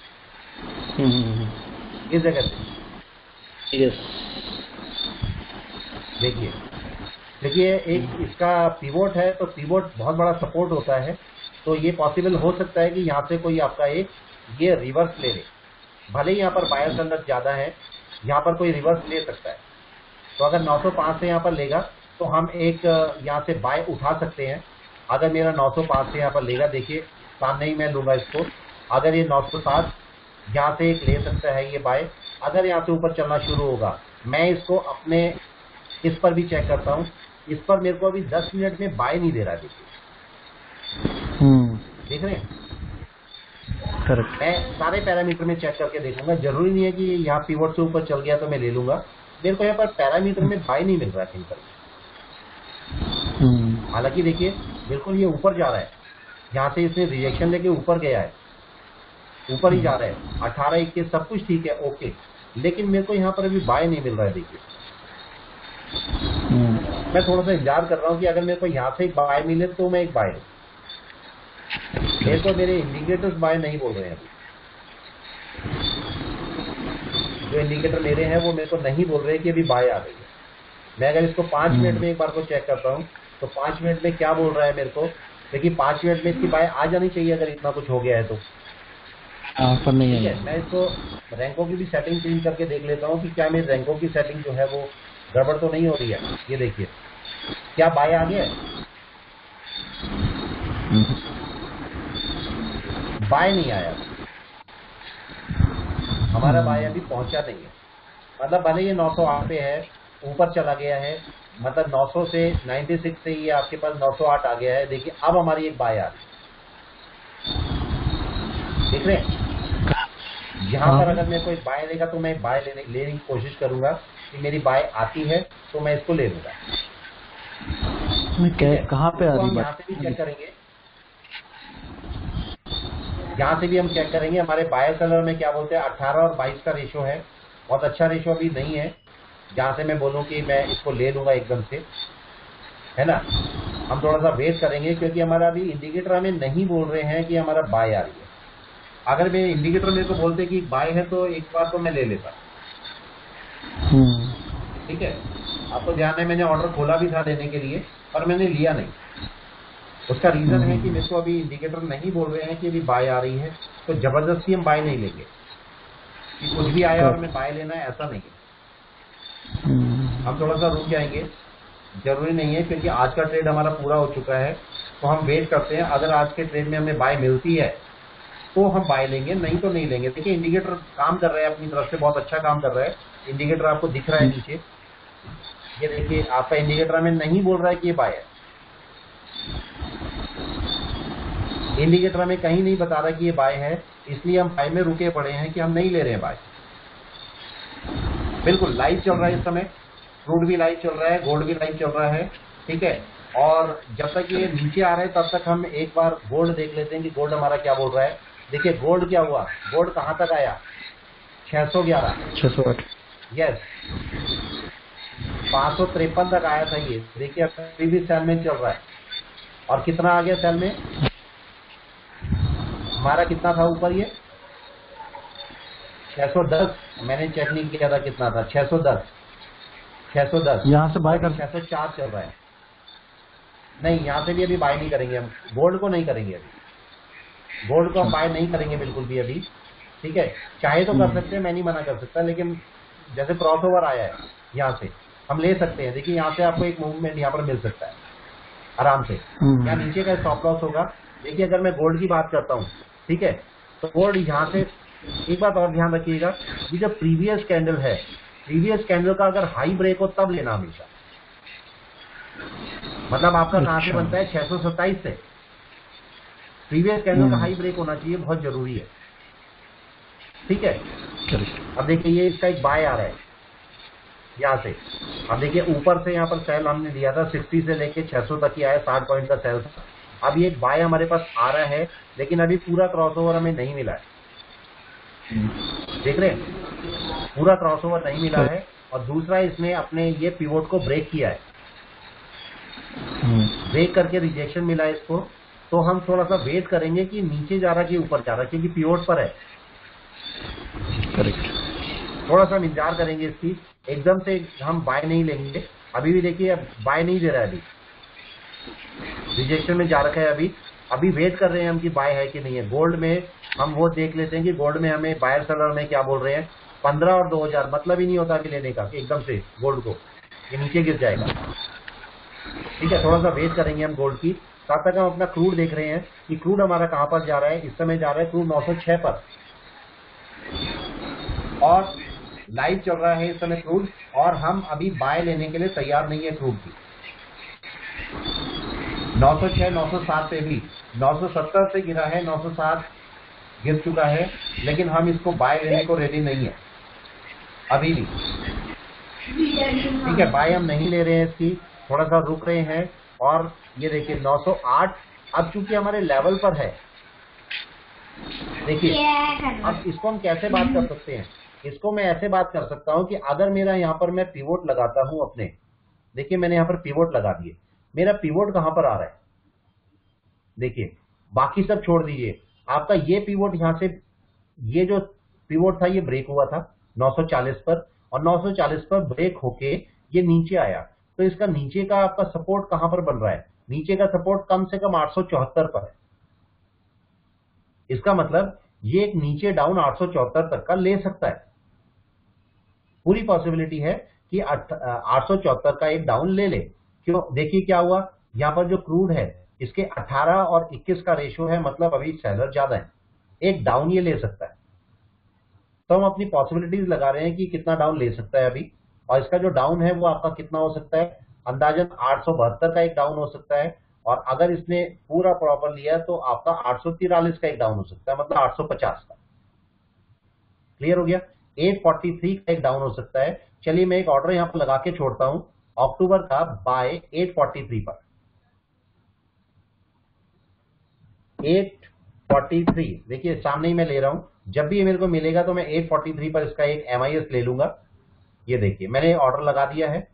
इस जगह से। यस देखिए देखिए एक इसका पिवोट है, तो पिवोट बहुत बड़ा सपोर्ट होता है, तो ये पॉसिबल हो सकता है कि यहाँ से कोई आपका एक ये रिवर्स ले ले, भले ही यहाँ पर बायर सेलर ज्यादा है, यहाँ पर कोई रिवर्स ले सकता है। तो अगर 905 से यहाँ पर लेगा तो हम एक यहाँ से बाय उठा सकते हैं। अगर मेरा 905 से यहाँ पर लेगा, देखिए सामने ही मैं लूंगा इसको, अगर ये 907 यहाँ से एक ले सकता है ये बाय, अगर यहाँ से ऊपर चलना शुरू होगा, मैं इसको अपने इस पर भी चेक करता हूँ, इस पर मेरे को अभी 10 मिनट में बाय नहीं दे रहा, देखिए देख रहे हैं, करेक्ट। मैं सारे पैरामीटर में चेक करके देखूंगा, जरूरी नहीं है कि यहाँ पिवोट से ऊपर चल गया तो मैं ले लूंगा, मेरे को यहाँ पर पैरामीटर में बाय नहीं मिल रहा है कहीं पर। हालांकि देखिए बिल्कुल ये ऊपर जा रहा है, यहाँ से इसने रिजेक्शन लेके ऊपर गया है, ऊपर ही जा रहा है 18-21 सब कुछ ठीक है, ओके, लेकिन मेरे को यहाँ पर अभी बाय नहीं मिल रहा है। देखिए मैं थोड़ा सा इंतजार कर रहा हूँ कि अगर मेरे को यहाँ से एक बाय मिले तो मैं एक बाय लूं, मेरे को मेरे इंडिकेटर्स बाय नहीं बोल रहे हैं अभी, जो इंडिकेटर मेरे हैं वो मेरे को नहीं बोल रहे कि अभी बाय आ गई है। मैं अगर इसको 5 मिनट में एक बार को चेक करता हूँ, तो 5 मिनट में क्या बोल रहा है मेरे को, देखिए 5 मिनट में इसकी बाय आ जानी चाहिए अगर इतना कुछ हो गया है तो। पर नहीं ठीक आई। है, मैं इसको रैंकों की भी सेटिंग चेंज करके देख लेता हूँ कि क्या मेरी रैंकों की सेटिंग जो है वो गड़बड़ तो नहीं हो रही है। ये देखिए क्या बाय आ गया है, बाय नहीं आया, हमारा बाय अभी पहुंचा नहीं है। मतलब भले ये 908 पे है, ऊपर चला गया है, मतलब 900 से 96 से ये आपके पास 908 आ गया है। देखिए अब हमारी एक बाय आ रही है, देख रहे हैं। यहाँ पर अगर मेरे को एक बाय लेगा तो मैं एक बाय लेने की कोशिश करूंगा कि मेरी बाय आती है तो मैं इसको ले लूंगा। कहाँ पे आ रही यहाँ से भी चेक करेंगे, यहाँ से भी हम चेक करेंगे हमारे बाय सेलर में क्या बोलते हैं, 18 और 22 का रेशो है। बहुत अच्छा रेशो अभी नहीं है जहाँ से मैं बोलूँ कि मैं इसको ले लूंगा एकदम से, है ना। हम थोड़ा सा वेट करेंगे क्योंकि हमारा अभी इंडिकेटर हमें नहीं बोल रहे हैं कि हमारा बाय आ रही है। अगर मेरे इंडिकेटर मेरे को बोलते कि बाय है तो एक बार तो मैं ले लेता। ठीक है, आपको ध्यान है मैंने ऑर्डर खोला भी था देने के लिए पर मैंने लिया नहीं। उसका रीजन है कि मेरे को अभी इंडिकेटर नहीं बोल रहे हैं कि अभी बाय आ रही है, तो जबरदस्ती हम बाय नहीं लेंगे कि कुछ भी आया और हमें बाय लेना है, ऐसा नहीं है। हम थोड़ा सा रुक जाएंगे, जरूरी नहीं है क्योंकि आज का ट्रेड हमारा पूरा हो चुका है, तो हम वेट करते हैं। अगर आज के ट्रेड में हमें बाय मिलती है तो हम बाय लेंगे, नहीं तो नहीं लेंगे। देखिए इंडिकेटर काम कर रहा है अपनी तरफ से, बहुत अच्छा काम कर रहा है। इंडिकेटर आपको दिख रहा है नीचे, ये देखिए आपका इंडिकेटर हमें नहीं बोल रहा है कि ये बाय है। इंडिकेटर हमें कहीं नहीं बता रहा कि ये बाय है, इसलिए हम बाय में रुके पड़े हैं कि हम नहीं ले रहे हैं बाय। बिल्कुल लाइव चल रहा है इस समय, क्रूड भी लाइव चल रहा है, गोल्ड भी लाइव चल रहा है। ठीक है, और जब तक ये नीचे आ रहे हैं तब तक हम एक बार गोल्ड देख लेते हैं कि गोल्ड हमारा क्या बोल रहा है। देखिए गोल्ड क्या हुआ, गोल्ड कहां तक आया, 611, 608, यस 553 तक आया था ये। देखिए अभी भी सेल में चल रहा है, और कितना आ गया सेल में, हमारा कितना था ऊपर ये 610, मैंने चेक नहीं किया था कितना था, 610 यहाँ से बाय कर 604 चल रहा है। नहीं यहाँ से भी अभी बाय नहीं करेंगे हम, गोल्ड को नहीं करेंगे अभी, गोल्ड को हम बाय नहीं करेंगे बिल्कुल भी अभी। ठीक है, चाहे तो कर सकते हैं, मैं नहीं मना कर सकता, लेकिन जैसे क्रॉस ओवर आया है यहाँ से हम ले सकते हैं। देखिए यहाँ से आपको एक मूवमेंट यहाँ पर मिल सकता है आराम से, या नीचे का स्टॉप लॉस होगा। देखिए अगर मैं गोल्ड की बात करता हूँ, ठीक है, तो गोल्ड यहाँ से एक बात और ध्यान रखिएगा, ये जो प्रीवियस कैंडल है, प्रीवियस कैंडल का अगर हाई ब्रेक हो तब लेना हमेशा। मतलब आपका कहां से बनता है, 627 से। प्रीवियस कैंडल का हाई ब्रेक होना चाहिए, बहुत जरूरी है। ठीक है, अब देखिए ये इसका एक बाय आ रहा है यहाँ से। अब देखिए ऊपर से यहाँ पर सेल हमने दिया था 60 से लेके 600 तक ही आया, 60 पॉइंट का सेल था। अब ये एक बाय हमारे पास आ रहा है, लेकिन अभी पूरा क्रॉसओवर हमें नहीं मिला है। देख रहे हैं, पूरा क्रॉसओवर नहीं मिला है। और दूसरा इसने अपने ये पिवोट को ब्रेक किया है, ब्रेक करके रिजेक्शन मिला है इसको। तो हम थोड़ा सा वेट करेंगे कि नीचे जा रहा कि ऊपर जा रहा, क्योंकि पिवोट पर है। करेक्ट, थोड़ा सा हम इंतजार करेंगे इसकी, एकदम से हम बाय नहीं लेंगे। अभी भी देखिए अब बाय नहीं दे रहा है, अभी रिजेक्शन में जा रखा है। अभी वेट कर रहे हैं हम कि बाय है कि नहीं है। गोल्ड में हम वो देख लेते हैं कि गोल्ड में हमें बायर सेलर में क्या बोल रहे हैं। 15 और 2000 मतलब ही नहीं होता अभी लेने का, कि एकदम से गोल्ड को ये नीचे गिर जाएगा। ठीक है, थोड़ा सा वेट करेंगे हम गोल्ड की। तब तक हम अपना क्रूड देख रहे हैं कि क्रूड हमारा कहां पर जा रहा है। इस समय जा रहा है क्रूड 906 पर, और लाइव चल रहा है इस समय क्रूड, और हम अभी बाय लेने के लिए तैयार नहीं है क्रूड की। 906 907 पे भी 970 से गिरा है, 907 गिर चुका है, लेकिन हम इसको बाय लेने को रेडी नहीं है अभी भी। ठीक है, बाय हम नहीं ले रहे हैं इसकी, थोड़ा सा रुक रहे हैं। और ये देखिए 908 अब चूंकि हमारे लेवल पर है। देखिए अब इसको हम कैसे बात कर सकते हैं, इसको मैं ऐसे बात कर सकता हूं कि अगर मेरा यहाँ पर मैं पिवोट लगाता हूं अपने, देखिए मैंने यहाँ पर पिवोट लगा दिए, मेरा पिवोट कहां पर आ रहा है, देखिए बाकी सब छोड़ दीजिए, आपका ये पिवोट यहाँ से, ये जो पिवोट था ये ब्रेक हुआ था 940 पर, और 940 पर ब्रेक होके ये नीचे आया। तो इसका नीचे का आपका सपोर्ट कहां पर बन रहा है? नीचे का सपोर्ट कम से कम 874 पर है। इसका मतलब ये एक नीचे डाउन 874 तक का ले सकता है। पूरी पॉसिबिलिटी है कि 874 का एक डाउन ले ले। क्यों? देखिए क्या हुआ, यहां पर जो क्रूड है इसके 18 और 21 का रेशियो है, मतलब अभी सेलर ज्यादा है, एक डाउन ये ले सकता है। तो हम अपनी पॉसिबिलिटीज लगा रहे हैं कि कितना डाउन ले सकता है अभी, और इसका जो डाउन है वो आपका कितना हो सकता है? अंदाजन 872 का एक डाउन हो सकता है, और अगर इसने पूरा प्रॉपर लिया तो आपका 843 का एक डाउन हो सकता है, मतलब 850 का। क्लियर हो गया? 843 का एक डाउन हो सकता है। चलिए मैं एक ऑर्डर यहां पर लगा के छोड़ता हूं, अक्टूबर का बाय 843 पर। 843 देखिए सामने ही मैं ले रहा हूं, जब भी ये मेरे को मिलेगा तो मैं 843 पर इसका एक MIS ले लूंगा। ये देखिए मैंने ऑर्डर लगा दिया है,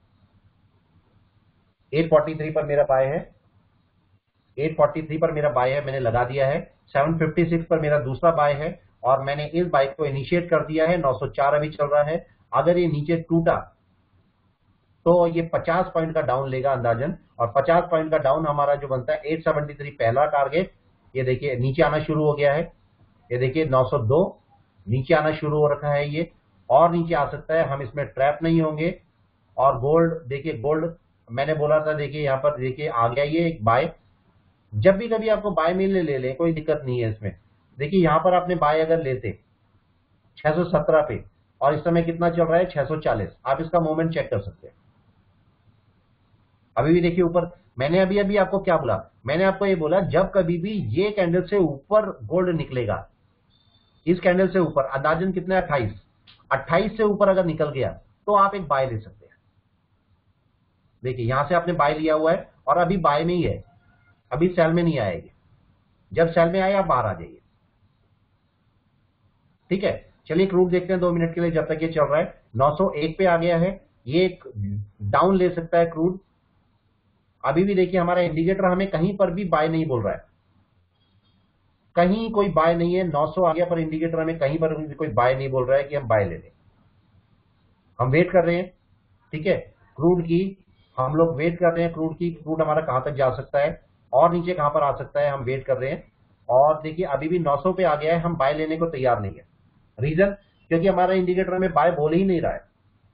843 पर मेरा बाय है, 843 पर मेरा बाय है, मैंने लगा दिया है। 756 पर मेरा दूसरा बाय है, और मैंने इस बाइक को इनिशिएट कर दिया है। 904 अभी चल रहा है। अगर ये नीचे टूटा तो ये 50 पॉइंट का डाउन लेगा अंदाजन, और 50 पॉइंट का डाउन हमारा जो बनता है 873 पहला टारगेट। ये देखिए नीचे आना शुरू हो गया है, ये देखिए 902 नीचे आना शुरू हो रखा है, ये और नीचे आ सकता है, हम इसमें ट्रैप नहीं होंगे। और गोल्ड देखिए, गोल्ड मैंने बोला था, देखिए यहां पर देखिए आ गया ये एक बाय। जब भी कभी आपको बाय मिलने ले लें, कोई दिक्कत नहीं है इसमें। देखिए यहां पर आपने बाय अगर लेते 617 पे, और इस समय कितना चल रहा है 640, आप इसका मूवमेंट चेक कर सकते हैं। अभी भी देखिए ऊपर, मैंने अभी अभी आपको क्या बोला? मैंने आपको ये बोला जब कभी भी ये कैंडल से ऊपर गोल्ड निकलेगा, इस कैंडल से ऊपर अंदाजन कितना है 28 से ऊपर अगर निकल गया तो आप एक बाय ले सकते हैं। देखिए यहां से आपने बाय लिया हुआ है और अभी बाय में ही है, अभी सेल में नहीं आएगी। जब सेल में आए आप बाहर आ जाइए। ठीक है, चलिए क्रूड देखते हैं 2 मिनट के लिए, जब तक ये चल रहा है। 901 पे आ गया है, ये एक डाउन ले सकता है क्रूड। अभी भी देखिए हमारा इंडिकेटर हमें कहीं पर भी बाय नहीं बोल रहा है, कहीं कोई बाय नहीं है। 900 आ गया पर इंडिकेटर हमें कहीं पर भी कोई बाय नहीं बोल रहा है कि हम बाय ले लें। हम वेट कर रहे हैं, ठीक है, क्रूड की हम लोग वेट कर रहे हैं, क्रूड की, क्रूड हमारा कहां तक जा सकता है और नीचे कहां पर आ सकता है, हम वेट कर रहे हैं। और देखिए अभी भी 900 पे आ गया है, हम बाय लेने को तैयार नहीं है। रीजन, क्योंकि हमारा इंडिकेटर हमें बाय बोल ही नहीं रहा है।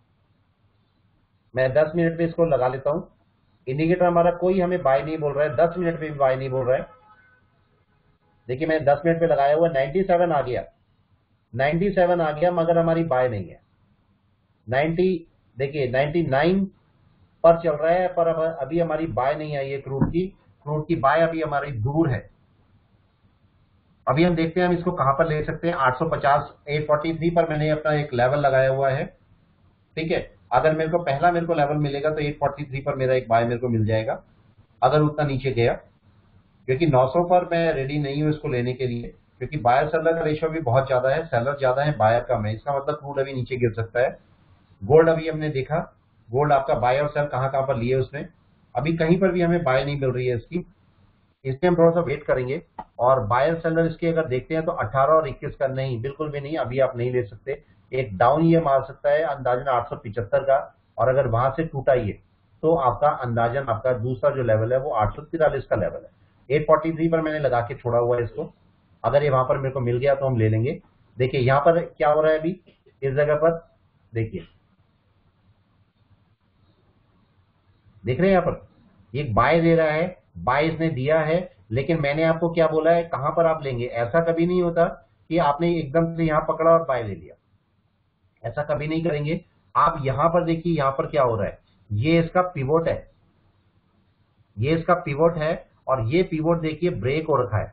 मैं 10 मिनट पे इसको लगा लेता हूं, इंडिकेटर हमारा कोई हमें बाय नहीं बोल रहा है, 10 मिनट पे भी बाय नहीं बोल रहा है। देखिए मैं 10 मिनट पे लगाया हुआ, 97 आ गया, 97 आ गया, मगर हमारी बाय नहीं है। 90 देखिए 99 पर चल रहा है, पर अब अभी हमारी बाय नहीं आई है क्रूड की। क्रूड की बाय अभी हमारी दूर है। अभी हम देखते हैं हम इसको कहां पर ले सकते हैं। 850 843 पर मैंने अपना एक लेवल लगाया हुआ है। ठीक है, अगर मेरे को लेवल मिलेगा तो 843 पर मेरा एक बाय मेरे को मिल जाएगा, अगर उतना नीचे गया। क्योंकि 900 पर मैं रेडी नहीं हूं इसको लेने के लिए, क्योंकि बायर सेलर का रेशियो भी बहुत ज्यादा है, सेलर ज्यादा है बायर कम है। इसका मतलब क्रूड अभी नीचे गिर सकता है। गोल्ड अभी हमने देखा, गोल्ड आपका बाय और सेल कहां कहां पर लिए उसने, अभी कहीं पर भी हमें बाय नहीं मिल रही है इसकी, इसलिए हम थोड़ा सा वेट करेंगे। और बायर सेलर इसके अगर देखते हैं तो 18 और 21 का नहीं, बिल्कुल भी नहीं, अभी आप नहीं ले सकते। एक डाउन ये मार सकता है अंदाजन 875 का, और अगर वहां से टूटा ये तो आपका अंदाजन आपका दूसरा जो लेवल है वो 843 का लेवल है। 843 पर मैंने लगा के छोड़ा हुआ है इसको, अगर ये वहां पर मेरे को मिल गया तो हम ले लेंगे। देखिए यहां पर क्या हो रहा है अभी इस जगह पर, देखिए देख रहे हैं यहाँ पर एक बाय दे रहा है, बाय इसने दिया है, लेकिन मैंने आपको क्या बोला है कहां पर आप लेंगे। ऐसा कभी नहीं होता कि आपने एकदम से यहां पकड़ा और बाय ले लिया, ऐसा कभी नहीं करेंगे आप। यहां पर देखिए यहां पर क्या हो रहा है, ये इसका पिवोट है, ये इसका पिवोट है, और ये पिवोट देखिए ब्रेक हो रखा है,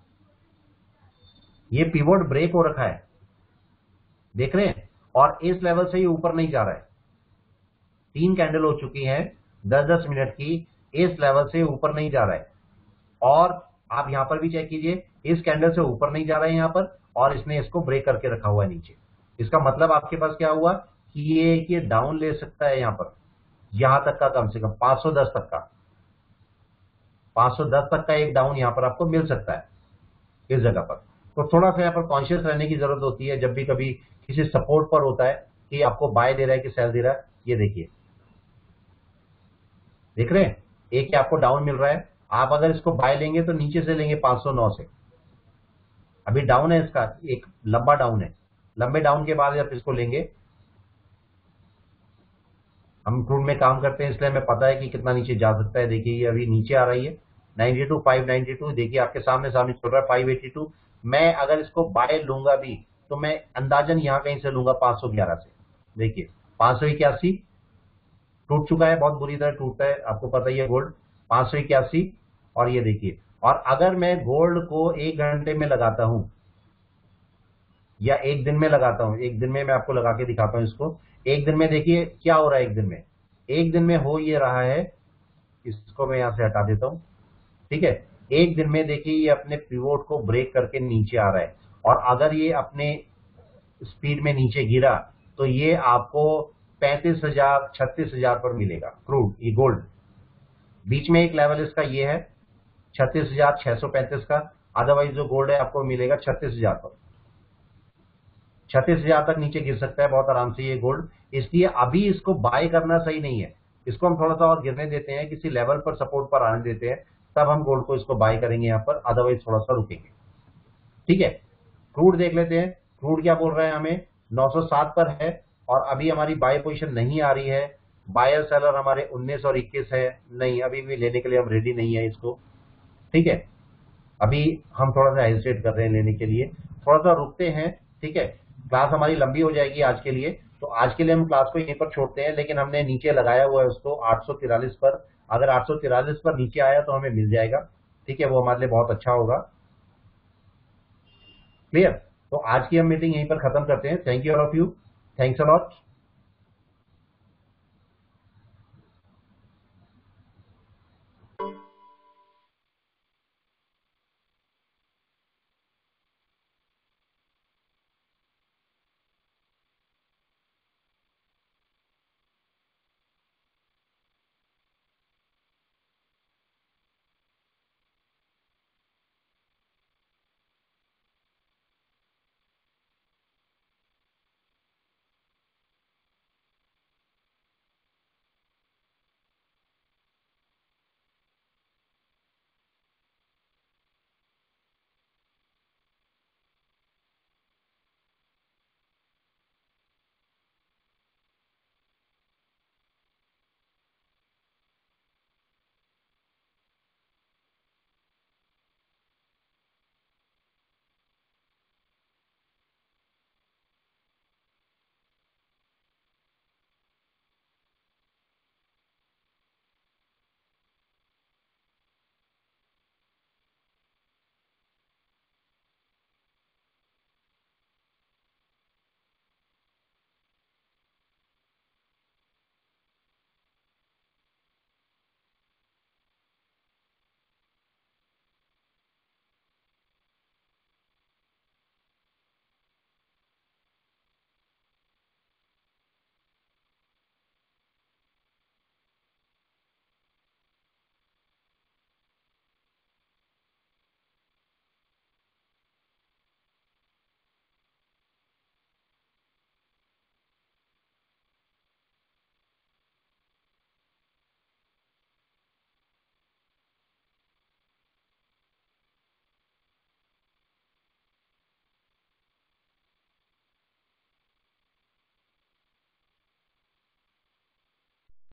ये पिवोट ब्रेक हो रखा है, देख रहे हैं। और इस लेवल से ये ऊपर नहीं जा रहा है, 3 कैंडल हो चुकी हैं 10-10 मिनट की, इस लेवल से ऊपर नहीं जा रहा है। और आप यहां पर भी चेक कीजिए, इस कैंडल से ऊपर नहीं जा रहा है यहां पर, और इसने इसको ब्रेक करके रखा हुआ है नीचे। इसका मतलब आपके पास क्या हुआ कि ये डाउन ले सकता है यहां पर, यहां तक का, कम से कम 510 तक का, 510 तक का एक डाउन यहां पर आपको मिल सकता है इस जगह पर। तो थोड़ा सा यहां पर कॉन्शियस रहने की जरूरत होती है जब भी कभी किसी सपोर्ट पर होता है कि आपको बाय दे रहा है कि सेल दे रहा है। ये देखिए देख रहे हैं, एक ही आपको डाउन मिल रहा है। आप अगर इसको बाय लेंगे तो नीचे से लेंगे 509 से। अभी डाउन है इसका, एक लंबा डाउन है, लंबे डाउन के बाद आप इसको लेंगे। हम क्रूड में काम करते हैं इसलिए हमें पता है कि कितना नीचे जा सकता है। देखिए ये अभी नीचे आ रही है 92 592, देखिए आपके सामने सामने चल रहा है 582। मैं अगर इसको बाय लूंगा भी तो मैं अंदाजन यहां कहीं से लूंगा 511 से। देखिए 581 टूट चुका है, बहुत बुरी तरह टूटता है, आपको पता ही है गोल्ड। 581, और ये देखिए, और अगर मैं गोल्ड को 1 घंटे में लगाता हूं या एक दिन में लगाता हूं, एक दिन में मैं आपको लगा के दिखाता हूं इसको। एक दिन में देखिए क्या हो रहा है, एक दिन में, एक दिन में हो ये रहा है, इसको मैं यहां से हटा देता हूं, ठीक है। एक दिन में देखिए ये अपने पिवोट को ब्रेक करके नीचे आ रहा है, और अगर ये अपने स्पीड में नीचे गिरा तो ये आपको 35,000 36,000 पर मिलेगा क्रूड, ये गोल्ड। बीच में एक लेवल इसका ये है 36,635 का, अदरवाइज जो गोल्ड है आपको मिलेगा 36,000 पर। 36,000 तक नीचे गिर सकता है बहुत आराम से ये गोल्ड, इसलिए अभी इसको बाय करना सही नहीं है। इसको हम थोड़ा सा और गिरने देते हैं, किसी लेवल पर सपोर्ट पर आने देते हैं, तब हम गोल्ड को इसको बाय करेंगे यहाँ पर, अदरवाइज थोड़ा सा रुकेंगे, ठीक है। क्रूड देख लेते हैं, क्रूड क्या बोल रहे हैं हमें, 907 पर है, और अभी हमारी बाय पोजीशन नहीं आ रही है। बायर सेलर हमारे 19 और 21 है, नहीं अभी भी लेने के लिए हम रेडी नहीं है इसको, ठीक है। अभी हम थोड़ा सा हेजिटेट कर रहे हैं लेने के लिए, थोड़ा सा रुकते हैं, ठीक है। क्लास हमारी लंबी हो जाएगी आज के लिए, तो आज के लिए हम क्लास को यहीं पर छोड़ते हैं, लेकिन हमने नीचे लगाया हुआ है उसको 843 पर। अगर 843 पर नीचे आया तो हमें मिल जाएगा, ठीक है, वो हमारे लिए बहुत अच्छा होगा। क्लियर। तो आज की हम मीटिंग यहीं पर खत्म करते हैं। Thank you all of you, thanks a lot.